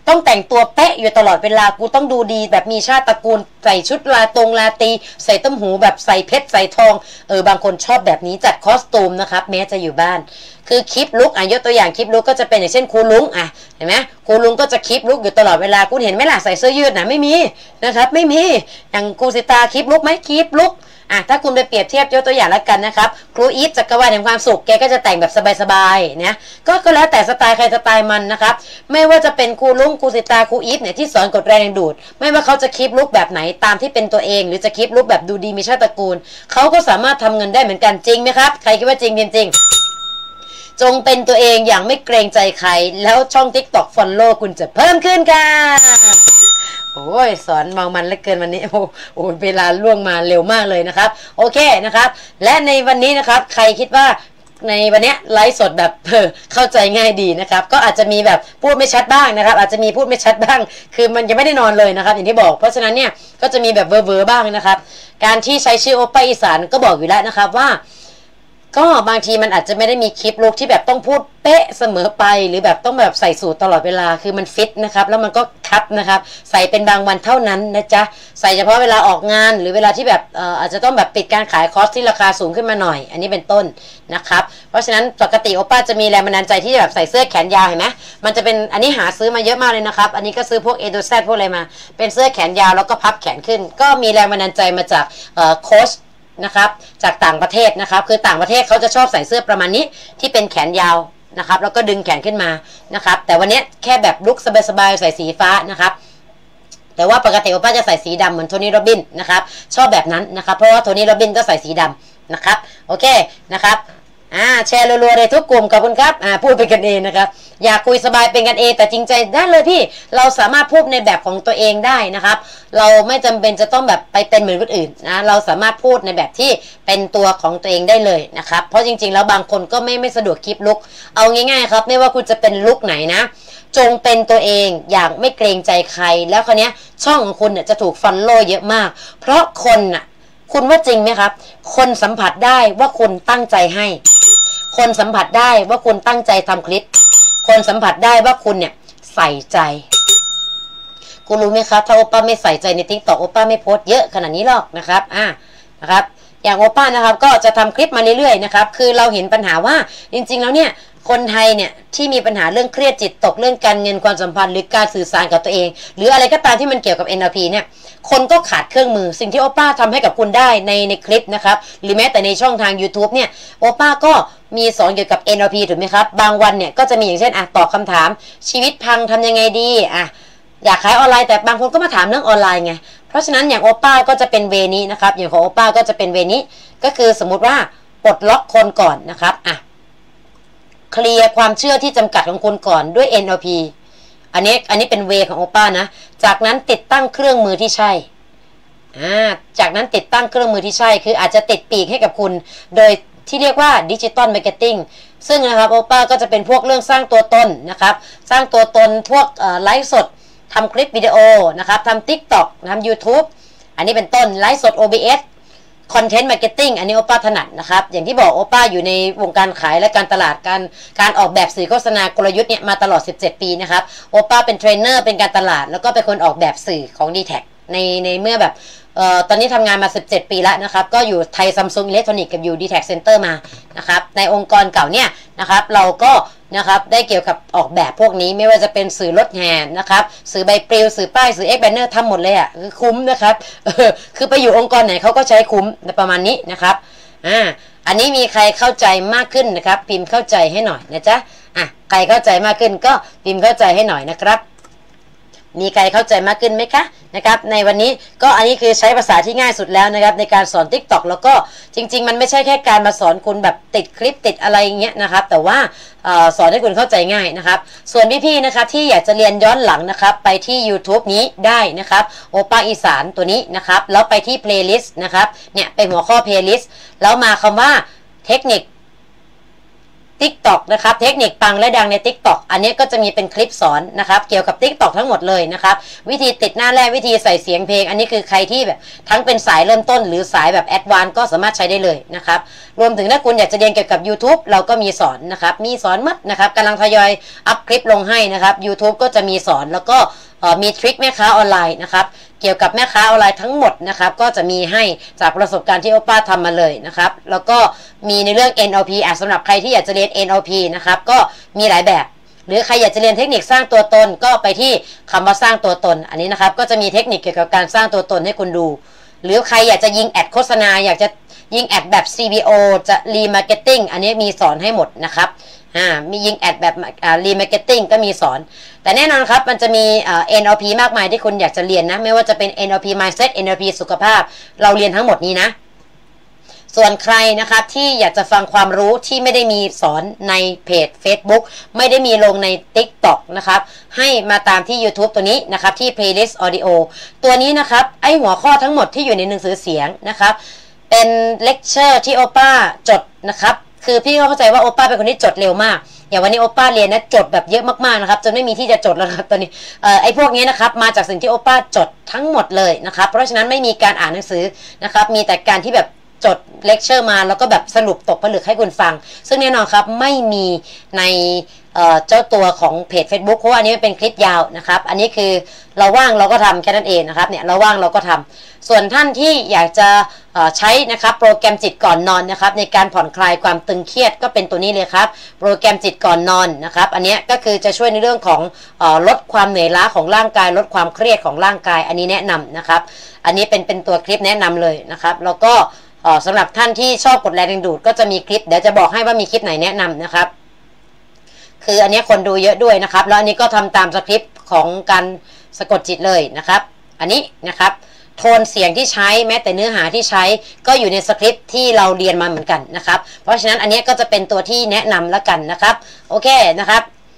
ต้องแต่งตัวเป๊ะอยู่ตลอดเวลากูต้องดูดีแบบมีชาติตระกูลใส่ชุดลาตีใส่ต้มหูแบบใส่เพชรใส่ทองบางคนชอบแบบนี้จัดคอสตูมนะครับแม้จะอยู่บ้านคือคลิปลุกยกตัวอย่างคลิปลุกก็จะเป็นอย่างเช่นครูลุงเห็นไหมครูลุงก็จะคลิปลุกอยู่ตลอดเวลาคุณเห็นไหมล่ะใส่เสื้อยืดไม่มีนะครับไม่มีอย่างครูสิตาคลิปลุกไหมคลิปลุกถ้าคุณไปเปรียบเทียบยกตัวอย่างแล้วกันนะครับครูอีทจักรวาลแห่งความสุขแกก็จะแต่งแบบสบายๆนะก็แล้วแต่สไตล์ใครสไตล์มันนะครับไม่ว่าจะเป็นครูลุงครูสิตาครูอีทเนี่ยที่สอนกดแรงดึงดูดไม่ว่าเขาจะคลิปลุกแบบไหนตามที่เป็นตัวเองหรือจะคลิปลุกแบบดูดีมีชาติตระกูลเขาก็สามารถทำเงินได้เหมือนกันจริงไหมครับใครคิดว่าจริงจงเป็นตัวเองอย่างไม่เกรงใจใครแล้วช่อง TikTok Follow คุณจะเพิ่มขึ้นค่ะโอ้ยสอนเมามันเหลือเกินวันนี้โอ้เวลาล่วงมาเร็วมากเลยนะครับโอเคนะครับและในวันนี้นะครับใครคิดว่าในวันนี้ไลฟ์สดแบบเข้าใจง่ายดีนะครับก็อาจจะมีแบบพูดไม่ชัดบ้างนะครับอาจจะมีพูดไม่ชัดบ้างคือมันยังไม่ได้นอนเลยนะครับอย่างที่บอกเพราะฉะนั้นเนี่ยก็จะมีแบบเวอร์บ้างนะครับการที่ใช้ชื่อโอป้าอีสานก็บอกอยู่แล้วนะครับว่าก็บางทีมันอาจจะไม่ได้มีคลิปลุกที่แบบต้องพูดเป๊ะเสมอไปหรือแบบต้องแบบใส่สูทตลอดเวลาคือมันฟิตนะครับแล้วมันก็คัดนะครับใส่เป็นบางวันเท่านั้นนะจ๊ะใส่เฉพาะเวลาออกงานหรือเวลาที่แบบอาจจะต้องแบบปิดการขายคอร์สที่ราคาสูงขึ้นมาหน่อยอันนี้เป็นต้นนะครับเพราะฉะนั้นปกติโอป้าจะมีแรงบันดาลใจที่แบบใส่เสื้อแขนยาวเห็นไหมมันจะเป็นอันนี้หาซื้อมาเยอะมากเลยนะครับอันนี้ก็ซื้อพวกเอโดแซดพวกอะไรมาเป็นเสื้อแขนยาวแล้วก็พับแขนขึ้นก็มีแรงบันดาลใจมาจากโค้ชนะครับจากต่างประเทศนะครับคือต่างประเทศเขาจะชอบใส่เสื้อประมาณนี้ที่เป็นแขนยาวนะครับแล้วก็ดึงแขนขึ้นมานะครับแต่วันนี้แค่แบบลุคสบายๆใส่สีฟ้านะครับแต่ว่าปกติโอป้าจะใส่สีดำเหมือนโทนี่โรบินนะครับชอบแบบนั้นนะครับเพราะว่าโทนี่โรบินก็ใส่สีดำนะครับโอเคนะครับแชร์รัวๆเลยทุกกลุ่มขอบคุณครับพูดเป็นกันเองนะครับอยากคุยสบายเป็นกันเองแต่จริงใจได้เลยพี่เราสามารถพูดในแบบของตัวเองได้นะครับเราไม่จำเป็นจะต้องแบบไปเป็นเหมือนคนอื่นนะเราสามารถพูดในแบบที่เป็นตัวของตัวเองได้เลยนะครับเพราะจริงๆแล้วบางคนก็ไม่สะดวกคลิปลุกเอาง่ายๆครับไม่ว่าคุณจะเป็นลุกไหนนะจงเป็นตัวเองอย่างไม่เกรงใจใครแล้วคราวนี้ช่องของคุณเนี่ยจะถูกฟอลโล่เยอะมากเพราะคนน่ะคุณว่าจริงไหมครับคนสัมผัสได้ว่าคุณตั้งใจให้คนสัมผัสได้ว่าคุณตั้งใจทำคลิปคนสัมผัสได้ว่าคุณเนี่ยใส่ใจคุณรู้ไหมครับถ้าโอป้าไม่ใส่ใจในTikTokโอป้าไม่โพสเยอะขนาดนี้หรอกนะครับนะครับอย่างโอป้านะครับก็จะทำคลิปมาเรื่อยๆนะครับคือเราเห็นปัญหาว่าจริงๆแล้วเนี่ยคนไทยเนี่ยที่มีปัญหาเรื่องเครียดจิตตกเรื่องการเงินความสัมพันธ์หรือการสื่อสารกับตัวเองหรืออะไรก็ตามที่มันเกี่ยวกับ NLP เนี่ยคนก็ขาดเครื่องมือสิ่งที่โอป้าทำให้กับคุณได้ในคลิปนะครับหรือแม้แต่ในช่องทาง YouTube เนี่ยโอป้าก็มีสอนเกี่ยวกับ NLP ถูกไหมครับบางวันเนี่ยก็จะมีอย่างเช่นตอบคำถามชีวิตพังทำยังไงดีอยากขายออนไลน์แต่บางคนก็มาถามเรื่องออนไลน์ไงเพราะฉะนั้นอย่างโอป้าก็จะเป็นเวนี้นะครับอย่างของโอป้าก็จะเป็นเวนี้ก็คือสมมุติว่าปลดล็อกคนก่อนนะครับเคลียร์ความเชื่อที่จำกัดของคุณก่อนด้วย NLP อันนี้เป็นเวของโอป้านะจากนั้นติดตั้งเครื่องมือที่ใช่จากนั้นติดตั้งเครื่องมือที่ใช่คืออาจจะติดปีกให้กับคุณโดยที่เรียกว่าดิจิตอลมาร์เก็ตติ้งซึ่งนะครับโอป้าก็จะเป็นพวกเรื่องสร้างตัวตนนะครับสร้างตัวตนพวกไลฟ์สดทำคลิปวิดีโอนะครับทำ TikTok ทำ YouTube อันนี้เป็นต้นไลฟ์สด OBSคอนเทนต์มาร์เก็ตติ้งอันนี้โอป้าถนัดนะครับอย่างที่บอกโอป้าอยู่ในวงการขายและการตลาดการออกแบบสื่อโฆษณากลยุทธ์เนี่ยมาตลอด17ปีนะครับโอป้าเป็นเทรนเนอร์เป็นการตลาดแล้วก็เป็นคนออกแบบสื่อของ D-Tech ในเมื่อแบบตอนนี้ทำงานมา17ปีแล้วนะครับก็อยู่ไทยซัมซุงอิเล็กทรอนิกส์กับอยู่ D-Tech Center มานะครับในองค์กรเก่าเนี่ยนะครับเราก็นะครับได้เกี่ยวกับออกแบบพวกนี้ไม่ว่าจะเป็นสื่อรถแห่นะครับสื่อใบปลิวสื่อป้ายสื่อ X Banner ทำหมดเลยคือคุ้มนะครับคือไปอยู่องค์กรไหนเขาก็ใช้คุ้มประมาณนี้นะครับอันนี้มีใครเข้าใจมากขึ้นนะครับพิมพ์เข้าใจให้หน่อยนะจ๊ะใครเข้าใจมากขึ้นก็พิมพ์เข้าใจให้หน่อยนะครับมีใครเข้าใจมากขึ้นไหมคะนะครับในวันนี้ก็อันนี้คือใช้ภาษาที่ง่ายสุดแล้วนะครับในการสอน TikTok แล้วก็จริงๆมันไม่ใช่แค่การมาสอนคุณแบบติดคลิปติดอะไรอย่างเงี้ยนะครับแต่ว่าสอนให้คุณเข้าใจง่ายนะครับส่วนพี่ๆนะครับที่อยากจะเรียนย้อนหลังนะครับไปที่ YouTube นี้ได้นะครับโอป้าอีสานตัวนี้นะครับแล้วไปที่ playlist นะครับเนี่ยไปหัวข้อ playlist แล้วมาคำว่าเทคนิค TikTok นะครับเทคนิคปังและดังใน TikTok อันนี้ก็จะมีเป็นคลิปสอนนะครับเกี่ยวกับ TikTok ทั้งหมดเลยนะครับวิธีติดหน้าแรกวิธีใส่เสียงเพลงอันนี้คือใครที่แบบทั้งเป็นสายเริ่มต้นหรือสายแบบแอดวานซ์ก็สามารถใช้ได้เลยนะครับรวมถึงถ้าคุณอยากจะเรียนเกี่ยวกับ YouTube เราก็มีสอนนะครับมีสอนมัดนะครับกำลังทยอยอัพคลิปลงให้นะครับ YouTube ก็จะมีสอนแล้วก็มีทริคแม่ค้าออนไลน์นะครับเกี่ยวกับแม่ค้าออนไลน์ทั้งหมดนะครับก็จะมีให้จากประสบการณ์ที่โอป้าทำมาเลยนะครับแล้วก็มีในเรื่อง NLP สำหรับใครที่อยากจะเรียน NLP นะครับก็มีหลายแบบหรือใครอยากจะเรียนเทคนิคสร้างตัวตนก็ไปที่คำว่าสร้างตัวตนอันนี้นะครับก็จะมีเทคนิคเกี่ยวกับการสร้างตัวตนให้คุณดูหรือใครอยากจะยิงแอดโฆษณาอยากจะยิงแอดแบบ CBO จะรีมาร์เก็ตติ้งอันนี้มีสอนให้หมดนะครับมียิงแอดแบบรีมาร์เก็ตติ้งก็มีสอนแต่แน่นอนครับมันจะมีNLP มากมายที่คุณอยากจะเรียนนะไม่ว่าจะเป็น NLP mindset NLP สุขภาพเราเรียนทั้งหมดนี้นะส่วนใครนะครับที่อยากจะฟังความรู้ที่ไม่ได้มีสอนในเพจ Facebook ไม่ได้มีลงใน TikTok นะครับให้มาตามที่ YouTube ตัวนี้นะครับที่ playlist audio ตัวนี้นะครับไอหัวข้อทั้งหมดที่อยู่ในหนังสือเสียงนะครับเป็นเลคเชอร์ที่โอป้าจดนะครับคือพี่เข้าใจว่าโอป้าเป็นคนที่จดเร็วมากอย่างวันนี้โอป้าเรียนนะจดแบบเยอะมากๆนะครับจนไม่มีที่จะจดแล้วครับตอนนี้ไอ้พวกนี้นะครับมาจากสิ่งที่โอป้าจดทั้งหมดเลยนะครับเพราะฉะนั้นไม่มีการอ่านหนังสือนะครับมีแต่การที่แบบจดเลคเชอร์มาแล้วก็แบบสรุปตกผลึกให้คุณฟังซึ่งแน่นอนครับไม่มีในเจ้าตัวของเพจ Facebook เพราะว่าอันนี้เป็นคลิปยาวนะครับอันนี้คือเราว่างเราก็ทำแค่นั้นเองนะครับเนี่ยเราว่างเราก็ทำส่วนท่านที่อยากจะใช้นะครับโปรแกรมจิตก่อนนอนนะครับในการผ่อนคลายความตึงเครียดก็เป็นตัวนี้เลยครับโปรแกรมจิตก่อนนอนนะครับอันนี้ก็คือจะช่วยในเรื่องของลดความเหนื่อยล้าของร่างกายลดความเครียดของร่างกายอันนี้แนะนำนะครับอันนี้เป็นตัวคลิปแนะนำเลยนะครับแล้วก็สำหรับท่านที่ชอบกดแรงดึงดูดก็จะมีคลิปเดี๋ยวจะบอกให้ว่ามีคลิปไหนแนะนำนะครับคืออันนี้คนดูเยอะด้วยนะครับแล้วอันนี้ก็ทำตามสคริปต์ของการสะกดจิตเลยนะครับอันนี้นะครับโทนเสียงที่ใช้แม้แต่เนื้อหาที่ใช้ก็อยู่ในสคริปต์ที่เราเรียนมาเหมือนกันนะครับเพราะฉะนั้นอันนี้ก็จะเป็นตัวที่แนะนำแล้วกันนะครับโอเคนะครับ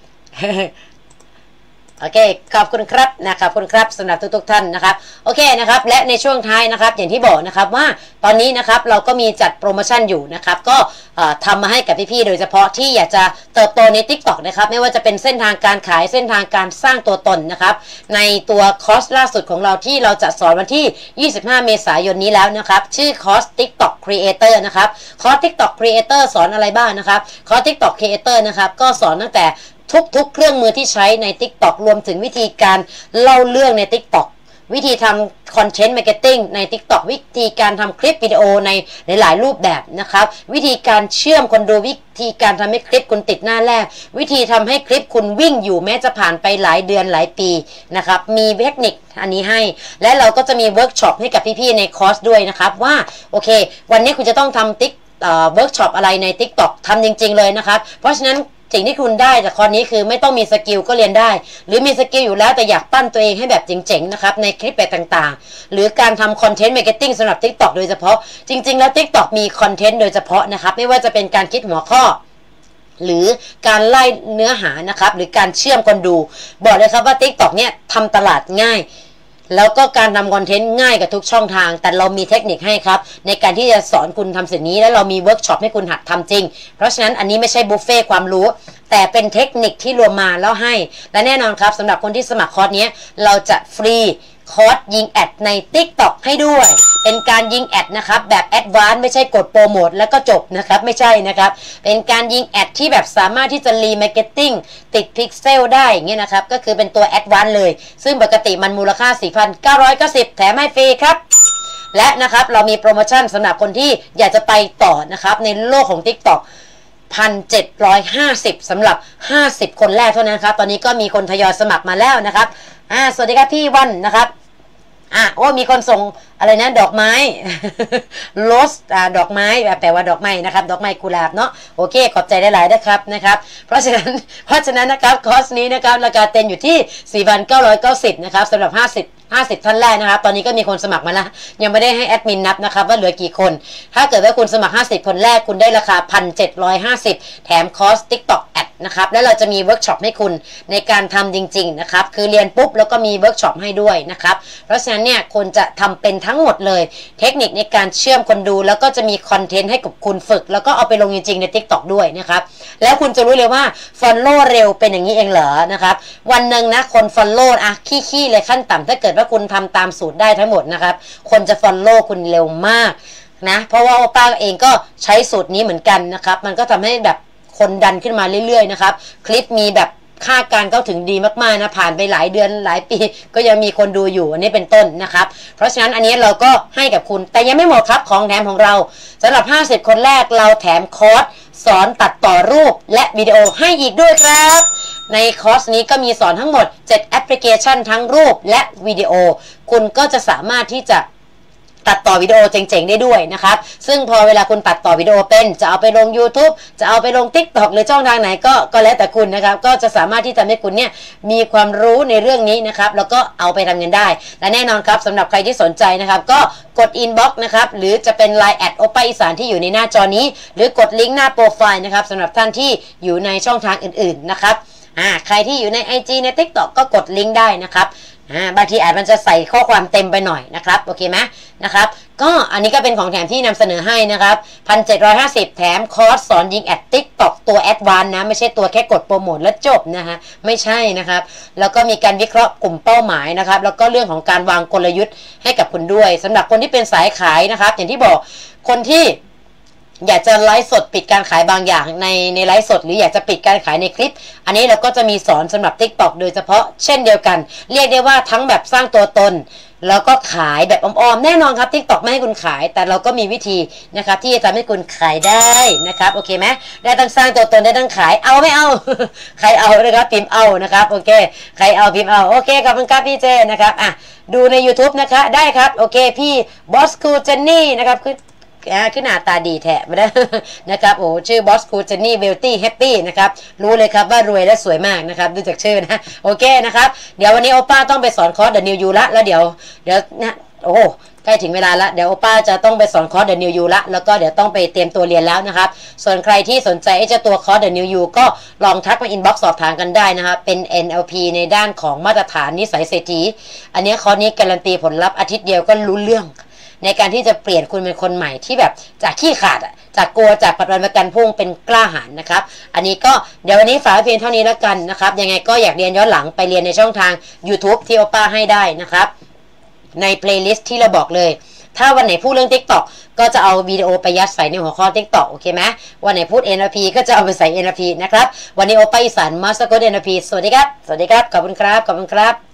โอเคขอบคุณครับนะครับขอบคุณครับสำหรับทุกท่านนะครับโอเคนะครับและในช่วงท้ายนะครับอย่างที่บอกนะครับว่าตอนนี้นะครับเราก็มีจัดโปรโมชั่นอยู่นะครับก็ทำมาให้กับพี่ๆโดยเฉพาะที่อยากจะเติบโตใน TikTok นะครับไม่ว่าจะเป็นเส้นทางการขายเส้นทางการสร้างตัวตนนะครับในตัวคอร์สล่าสุดของเราที่เราจะสอนวันที่25 เมษายนนี้แล้วนะครับชื่อคอร์ส TikTok Creator นะครับคอร์ส TikTok Creator สอนอะไรบ้างนะครับคอร์ส TikTok Creator นะครับก็สอนตั้งแต่ทุกเครื่องมือที่ใช้ใน TikTok รวมถึงวิธีการเล่าเรื่องใน TikTok วิธีทำคอนเทนต์มาร์เก็ตติ้งใน TikTok วิธีการทำคลิปวิดีโอในหลายๆรูปแบบนะครับวิธีการเชื่อมคนดูวิธีการทำให้คลิปคุณติดหน้าแรกวิธีทำให้คลิปคุณวิ่งอยู่แม้จะผ่านไปหลายเดือนหลายปีนะครับมีเทคนิคอันนี้ให้และเราก็จะมีเวิร์กช็อปให้กับพี่ๆในคอร์สด้วยนะครับว่าโอเควันนี้คุณจะต้องทำเวิร์กช็อปอะไรใน TikTok ทำจริงๆเลยนะครับเพราะฉะนั้นสิ่งที่คุณได้จากคอร์สนี้คือไม่ต้องมีสกิลก็เรียนได้หรือมีสกิลอยู่แล้วแต่อยากปั้นตัวเองให้แบบเจ๋งๆนะครับในคลิปแบบต่างๆหรือการทำคอนเทนต์มาร์เก็ตติ้งสำหรับ TikTok โดยเฉพาะจริงๆแล้ว TikTok มีคอนเทนต์โดยเฉพาะนะครับไม่ว่าจะเป็นการคิดหัวข้อหรือการไล่เนื้อหานะครับหรือการเชื่อมคนดูบอกเลยครับว่า TikTok เนี่ยทำตลาดง่ายแล้วก็การทำคอนเทนต์ง่ายกับทุกช่องทางแต่เรามีเทคนิคให้ครับในการที่จะสอนคุณทำสิ่งนี้และเรามีเวิร์กช็อปให้คุณหัดทำจริงเพราะฉะนั้นอันนี้ไม่ใช่บุฟเฟ่ความรู้แต่เป็นเทคนิคที่รวมมาแล้วให้และแน่นอนครับสำหรับคนที่สมัครคอร์สนี้เราจะฟรีคอร์สยิงแอดใน TikTok ให้ด้วยเป็นการยิงแอดนะครับแบบแอดวานซ์ไม่ใช่กดโปรโมทแล้วก็จบนะครับไม่ใช่นะครับเป็นการยิงแอดที่แบบสามารถที่จะรีมาร์เก็ตติ้งติดพิกเซลได้อย่างเงี้ยนะครับก็คือเป็นตัวแอดวานซ์เลยซึ่งปกติมันมูลค่า 4,990 แถมให้ฟรีครับและนะครับเรามีโปรโมชั่นสำหรับคนที่อยากจะไปต่อนะครับในโลกของ TikTok 1,750 สำหรับ50คนแรกเท่านั้นครับตอนนี้ก็มีคนทยอยสมัครมาแล้วนะครับสวัสดีครับพี่วันนะครับโอ้มีคนส่งอะไรนะดอกไม้ โรสดอกไม้แปลว่าดอกไม้นะครับดอกไม้กุหลาบเนาะโอเคขอบใจหลายๆนะครับเพราะฉะนั้นนะครับคอร์สนี้นะครับราคาเต็มอยู่ที่ 4,990 นะครับสำหรับ50ท่านแรกนะครับตอนนี้ก็มีคนสมัครมาแล้วยังไม่ได้ให้แอดมินนับนะครับว่าเหลือกี่คนถ้าเกิดว่าคุณสมัคร50คนแรกคุณได้ราคา 1,750 แถมคอร์ส TikTok Ad นะครับแล้วเราจะมีเวิร์กช็อปให้คุณในการทำจริงๆนะครับคือเรียนปุ๊บแล้วก็มีเวิร์กช็อปให้ด้วยนะครับเพราะฉะนั้นเนี่ยคุณจะทำเป็นทั้งหมดเลยเทคนิคในการเชื่อมคนดูแล้วก็จะมีคอนเทนต์ให้กับคุณฝึกแล้วก็เอาไปลงจริงๆใน TikTok ด้วยนะครับแล้วคุณจะรู้เลยว่า follow เร็วเป็นอย่างนี้เองเหรอนะครับวันหนึ่งนะคน follow ขี้เลยขั้นต่ำถ้าเกิดว่าคุณทำตามสูตรได้ทั้งหมดนะครับคนจะ follow คุณเร็วมากนะเพราะว่าโอป้าเองก็ใช้สูตรนี้เหมือนกันนะครับมันก็ทำให้แบบคนดันขึ้นมาเรื่อยๆนะครับคลิปมีแบบค่าการเข้าถึงดีมากๆนะผ่านไปหลายเดือนหลายปีก็ยังมีคนดูอยู่อันนี้เป็นต้นนะครับเพราะฉะนั้นอันนี้เราก็ให้กับคุณแต่ยังไม่หมดครับของแถมของเราสำหรับ50คนแรกเราแถมคอร์สสอนตัดต่อรูปและวิดีโอให้อีกด้วยครับในคอร์สนี้ก็มีสอนทั้งหมด7แอปพลิเคชันทั้งรูปและวิดีโอคุณก็จะสามารถที่จะตัดต่อวิดีโอเจ๋งๆได้ด้วยนะครับซึ่งพอเวลาคุณตัดต่อวิดีโอเป็นจะเอาไปลง YouTube จะเอาไปลง TikTok หรือช่องทางไหนก็แล้วแต่คุณนะครับก็จะสามารถที่จะให้คุณเนี่ยมีความรู้ในเรื่องนี้นะครับแล้วก็เอาไปทำเงินได้และแน่นอนครับสำหรับใครที่สนใจนะครับก็กด inbox นะครับหรือจะเป็น Line แอดโอป้าอีสานที่อยู่ในหน้าจอนี้หรือกดลิงก์หน้าโปรไฟล์นะครับสำหรับท่านที่อยู่ในช่องทางอื่นๆนะครับใครที่อยู่ใน IG ใน TikTok ก็กดลิงก์ได้นะครับบางทีอาจมันจะใส่ข้อความเต็มไปหน่อยนะครับโอเคไหมนะครับก็อันนี้ก็เป็นของแถมที่นำเสนอให้นะครับ 1,750 แถมคอร์สสอนยิงแอด TikTok ตัวแอดวานซ์นะไม่ใช่ตัวแค่กดโปรโมทแล้วจบนะฮะไม่ใช่นะครับแล้วก็มีการวิเคราะห์กลุ่มเป้าหมายนะครับแล้วก็เรื่องของการวางกลยุทธ์ให้กับคุณด้วยสำหรับคนที่เป็นสายขายนะครับอย่างที่บอกคนที่อยากจะไลฟ์สดปิดการขายบางอย่างในไลฟ์สดหรืออยากจะปิดการขายในคลิปอันนี้เราก็จะมีสอนสำหรับ TikTok โดยเฉพาะเช่นเดียวกันเรียกได้ว่าทั้งแบบสร้างตัวตนแล้วก็ขายแบบอ้อมๆแน่นอนครับ TikTok ไม่ให้คุณขายแต่เราก็มีวิธีนะครับที่จะทำให้คุณขายได้นะครับโอเคไหมได้ทั้งสร้างตัวตนได้ทั้งขายเอาไม่เอา ใครเอานะครับพิมพ์เอานะครับโอเคใครเอาพิมพ์เอาโอเคขอบคุณครับพี่เจนะครับดูใน YouTube นะคะได้ครับโอเคพี่บอสคูเจนนี่นะครับคือหน้าตาดีแท้มาได้นะครับโอ้ชื่อบอสคูเจนนี่เบลตี้แฮปปี้นะครับรู้เลยครับว่ารวยและสวยมากนะครับดูจากชื่อนะโอเคนะครับเดี๋ยววันนี้โอป้าต้องไปสอนคอร์ส The New You ละแล้วเดี๋ยวนะโอ้ใกล้ถึงเวลาละเดี๋ยวโอป้าจะต้องไปสอนคอร์ส The New You ละแล้วก็เดี๋ยวต้องไปเตรียมตัวเรียนแล้วนะครับส่วนใครที่สนใจจะตัวคอร์ส The New You ก็ลองทักมาอินบ็อกซ์สอบถามกันได้นะครับเป็น NLP ในด้านของมาตรฐานนิสัยเศรษฐีอันนี้คอร์สนี้การันตีผลลัพธ์อาทิตย์เดียวก็รู้เรื่องในการที่จะเปลี่ยนคุณเป็นคนใหม่ที่แบบจากขี้ขาดจากกลัวจากปัดวันประกันพุ่งเป็นกล้าหาญนะครับอันนี้ก็เดี๋ยววันนี้ฝากเพียงเท่านี้แล้วกันนะครับยังไงก็อยากเรียนย้อนหลังไปเรียนในช่องทาง YouTube ที่โอป้าให้ได้นะครับในเพลย์ลิสต์ที่เราบอกเลยถ้าวันไหนพูดเรื่อง TikTok ก็จะเอาวิดีโอไปยัดใส่ในหัวข้อ TikTok โอเคไหมวันไหนพูด NLP ก็จะเอาไปใส่ NLP นะครับวันนี้โอป้าอีสานมาสเตอร์โค้ด NLP สวัสดีครับขอบคุณครับ